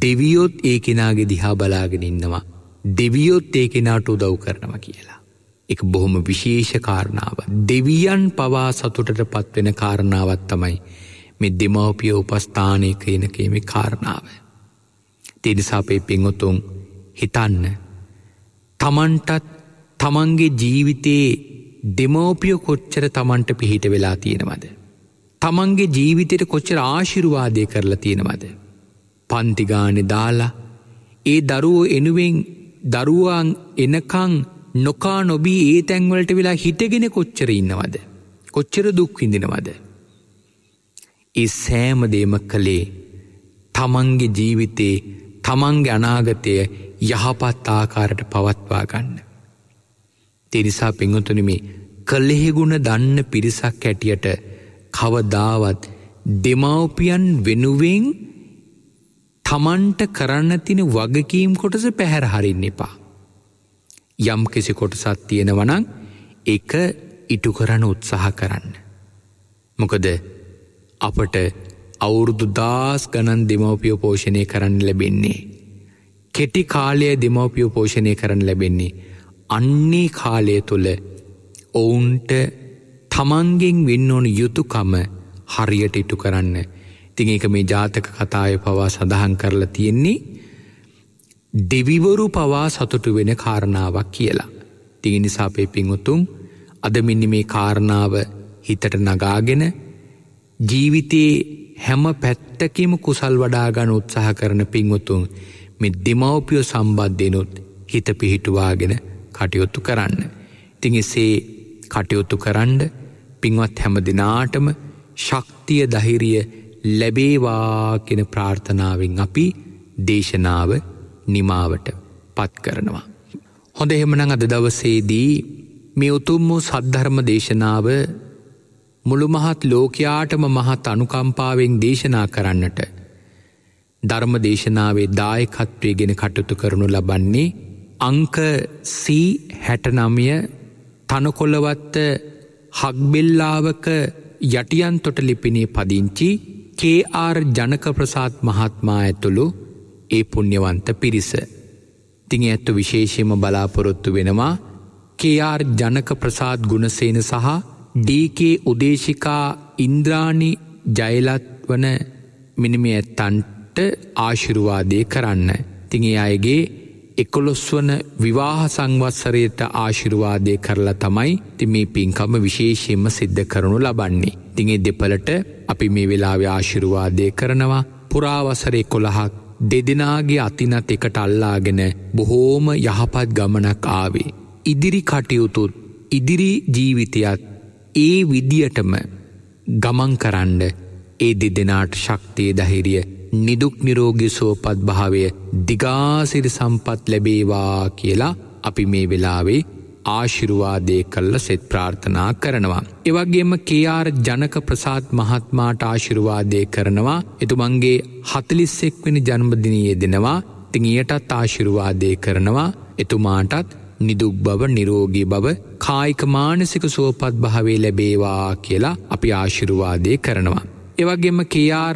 දෙවියොත් ඒ කෙනාගේ දිහා බලාගෙන ඉන්නවා. දෙවියොත් ඒ කෙනාට උදව් කරනවා කියලා. එක බොහොම විශේෂ කාරණාව. දෙවියන් පවා සතුටට පත්වෙන කාරණාවත් තමයි මේ දෙමව්පිය උපස්ථානය කියන කීමේ කාරණාව. ඒ නිසා අපේ පින්වතුන් හිතන්න තමන්ටත් තමන්ගේ ජීවිතේ දෙමව්පිය කොච්චර තමන්ට පිහිට වෙලා තියෙනවද? තමන්ගේ ජීවිතයට කොච්චර ආශිර්වාදය කරලා තියෙනවද? පන්ති ගානේ දාලා ඒ දරුවෝ එනුවෙන් දරුවන් එනකන් නොකා නොබී ඒ තැන්වලට වෙලා හිටගෙන කොච්චර ඉන්නවද? කොච්චර දුක් විඳිනවද? ඒ සෑම දෙයක්ම කළේ තමන්ගේ ජීවිතේ තමන්ගේ අනාගතය යහපත් ආකාරයට පවත්වා ගන්න. ඒ නිසා පින්වතුනි මේ කලෙහි ගුණ දන්න පිරිසක් හැටියට කවදාවත් දෙමව්පියන් වෙනුවෙන් තමන්ට කරන්න තියෙන වගකීම් කොටස පැහැර හරින්න එපා. යම් කිසි කොටසක් තියෙනවා නම් ඒක ඉටු කරන්න උත්සාහ කරන්න. මොකද අපට අවුරුදු දහස් ගණන් දෙමව්පියෝ පෝෂණය කරන්න ලැබෙන්නේ. කෙටි කාලය දෙමව්පියෝ පෝෂණය කරන්න ලැබෙන්නේ. අන්නේ කාලය තුළ ඔවුන්ට තමන්ගෙන් වෙන්න ඕන යුතුයකම හරියට ඉටු කරන්න. ඉතින් ඒක මේ ජාතක කතාවේ පවා සඳහන් කරලා තියෙන්නේ දෙවිවරු පවා සතුටු වෙන කාරණාවක් කියලා. ඉතින් ඒ නිසා අපේ පින්වතුන් අද මෙන්න මේ කාරණාව හිතට නගාගෙන ජීවිතේ හැම පැත්තකින්ම කුසල් වඩා ගන්න උත්සාහ කරන පින්වතුන් මේ දෙමව්පිය සම්බන්ධෙනුත් හිත පිහිටුවාගෙන කටයුතු කරන්න. ඉතින් එසේ කටයුතු කරන්න පින්වත් හැම දිනාටම ශක්තිය ධෛර්යය ලැබේවා කියන ප්‍රාර්ථනාවෙන් අපි දේශනාව නිමාවට පත් කරනවා. හොඳ එහෙමනම් අද දවසේදී මේ උතුම් වූ සද්ධර්ම දේශනාව මුළු මහත් ලෝකයාටම මහත් අනුකම්පාවෙන් දේශනා කරන්නට ධර්ම දේශනාවේ දායකත්වයෙන් කටයුතු කරනු ලබන්නේ අංක සී හැට නවය තනකොළවත්ත හක්බෙල්ලාවක යටියන්තොට ලිපිනේ පදිංචි කේ ආර් ජනක ප්‍රසාද් මහත්මයා ඇතුළු ඒ පුණ්‍යවන්ත පිරිස. ඉතින් ඇත්ත විශේෂයෙන්ම බලාපොරොත්තු වෙනවා කේ ආර් ජනක ප්‍රසාද් ගුණසේන සහ ඩී කේ උදේශිකා ඉන්ද්‍රාණි ජයලත් වන මෙන්න මේ ඇත්තන්ට ආශිර්වාදේ කරන්න. ඉතින් ඒ අයගේ එකොළොස් වන විවාහ සංවත්සරයට ආශිර්වාදේ කරලා තමයි ඉතින් මේ පින්කම විශේෂයෙන්ම සිද්ධ කරනු ලබන්නේ. ඉතින් ඒ දෙපළට අපි මේ වෙලාවේ ආශිර්වාදේ කරනවා. පුරා වසර එකොළහක් දෙදෙනාගේ අතිනත් එකට අල්ලාගෙන බොහෝම යහපත් ගමනක් ආවේ. ඉදිරි කටයුතුත් ඉදිරි ජීවිතයත් ඒ විදියටම ගමන් කරන්න ඒ දෙදෙනාට ශක්තිය ධෛර්යය නිදුක් නිරෝගී සුවපත් භාවය දිගාසිරි සම්පත් ලැබේවා කියලා අපි මේ වෙලාවේ ආශිර්වාදේ කළ සෙත් ප්‍රාර්ථනා කරනවා. ඒ වගේම කේ ආර් ජනක ප්‍රසාද් මහත්මයාට ආශිර්වාදේ කරනවා. එතුමන්ගේ හතළිස් එක් වෙනි ජන්මදිනයේ දෙනවා. ඉතින් ඊටත් ආශිර්වාදේ කරනවා. එතුමාටත් නිදුක් බව නිරෝගී බව කායික මානසික සුවපත් භාවය ලැබේවා කියලා අපි ආශිර්වාදේ කරනවා. ඒ වගේම කේ ආර්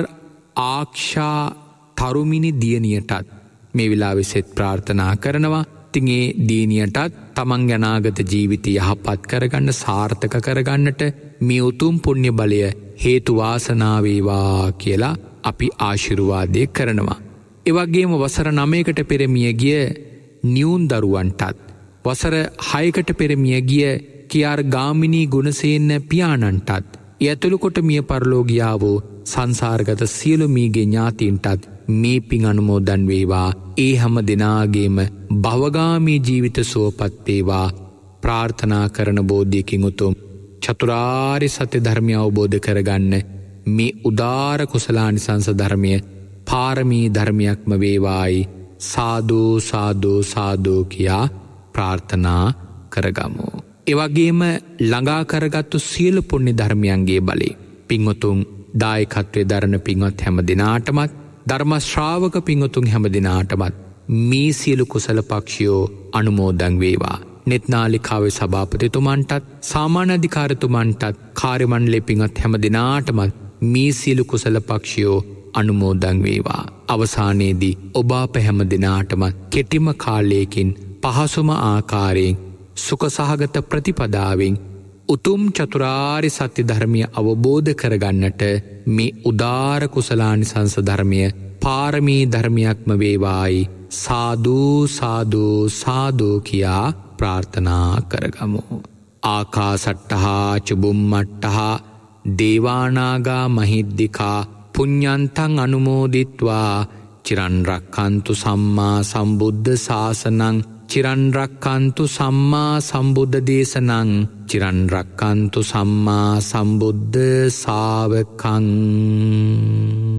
ආක්ෂා තරුමිනි දියණියටත් මේ වෙලාවේ සෙත් ප්‍රාර්ථනා කරනවා. ඉතින් ඒ දියණියටත් තමන්ගේ අනාගත ජීවිතය යහපත් කරගන්න සාර්ථක කරගන්නට මේ උතුම් පුණ්‍ය බලය හේතු වාසනා වේවා කියලා අපි ආශිර්වාදේ කරනවා. ඒ වගේම වසර නවයකට පෙර මිය ගිය නියුන් දරුවන්ටත් වසර හයකට පෙර මිය ගිය කේ ආර් ගාමිණී ගුණසේන පියාණන්ටත් යතුළු කොට මිය පරලෝකියා වූ සංසාරගත සියලු මීගේ ඥාතීන්ටත් මේ පින් අනුමෝදන් වේවා. ඒ හැම දෙනාගේම භවගාමී ජීවිත සුවපත් වේවා ප්‍රාර්ථනා කරන බෝධියකින් උතුම් චතුරාර්ය සත්‍ය ධර්මය අවබෝධ කරගන්න මේ උදාර කුසලානිසංස ධර්මය පාරමී ධර්මයක්ම වේවායි සාදු සාදු සාදු කියා ප්‍රාර්ථනා කරගමු. ඒ වගේම ළඟා කරගත්තු සියලු පුණ්‍ය ධර්මයන්ගේ බලේ පින්වතුන් දායකත්වයේ දරන පින්වත් හැම දිනාටමත් ධර්ම ශ්‍රාවක පින්වතුන් හැම දිනාටමත් මේ සියලු කුසල පක්ෂියෝ අනුමෝදන් වේවා. නෙත්නාලිකාවේ සභාපතිතුමන්ටත් සාමාන්‍ය අධිකාරිතුමන්ටත් කාර්ය මණ්ඩලයේ පින්වත් හැම දිනාටමත් මේ සියලු කුසල පක්ෂියෝ අනුමෝදන් වේවා. අවසානයේදී ඔබ අප හැම දිනාටමත් කෙටිම කාලයකින් පහසුම ආකාරයෙන් සුඛසහගත ප්‍රතිපදාවෙන් උතුම් චතුරාර්ය සත්‍ය ධර්මය අවබෝධ කරගන්නට මේ උදාර කුසලානිසංස ධර්මය පාරමී ධර්මයක්ම වේවායි සාදු සාදු සාදු කියා ප්‍රාර්ථනා කරගමු. ආකාසට්ටහා චුබුම්මට්ටහා දේවානාගා මහිද්దికා පුඤ්ඤන්තං අනුමෝදිත්වා චිරන් රක්ඛන්තු සම්මා සම්බුද්ධ ශාසනං චිරන් රක්ඛන්තු සම්මා සම්බුද්ධ දේශනං චිරන් රක්ඛන්තු සම්මා සම්බුද්ධ ශාවකං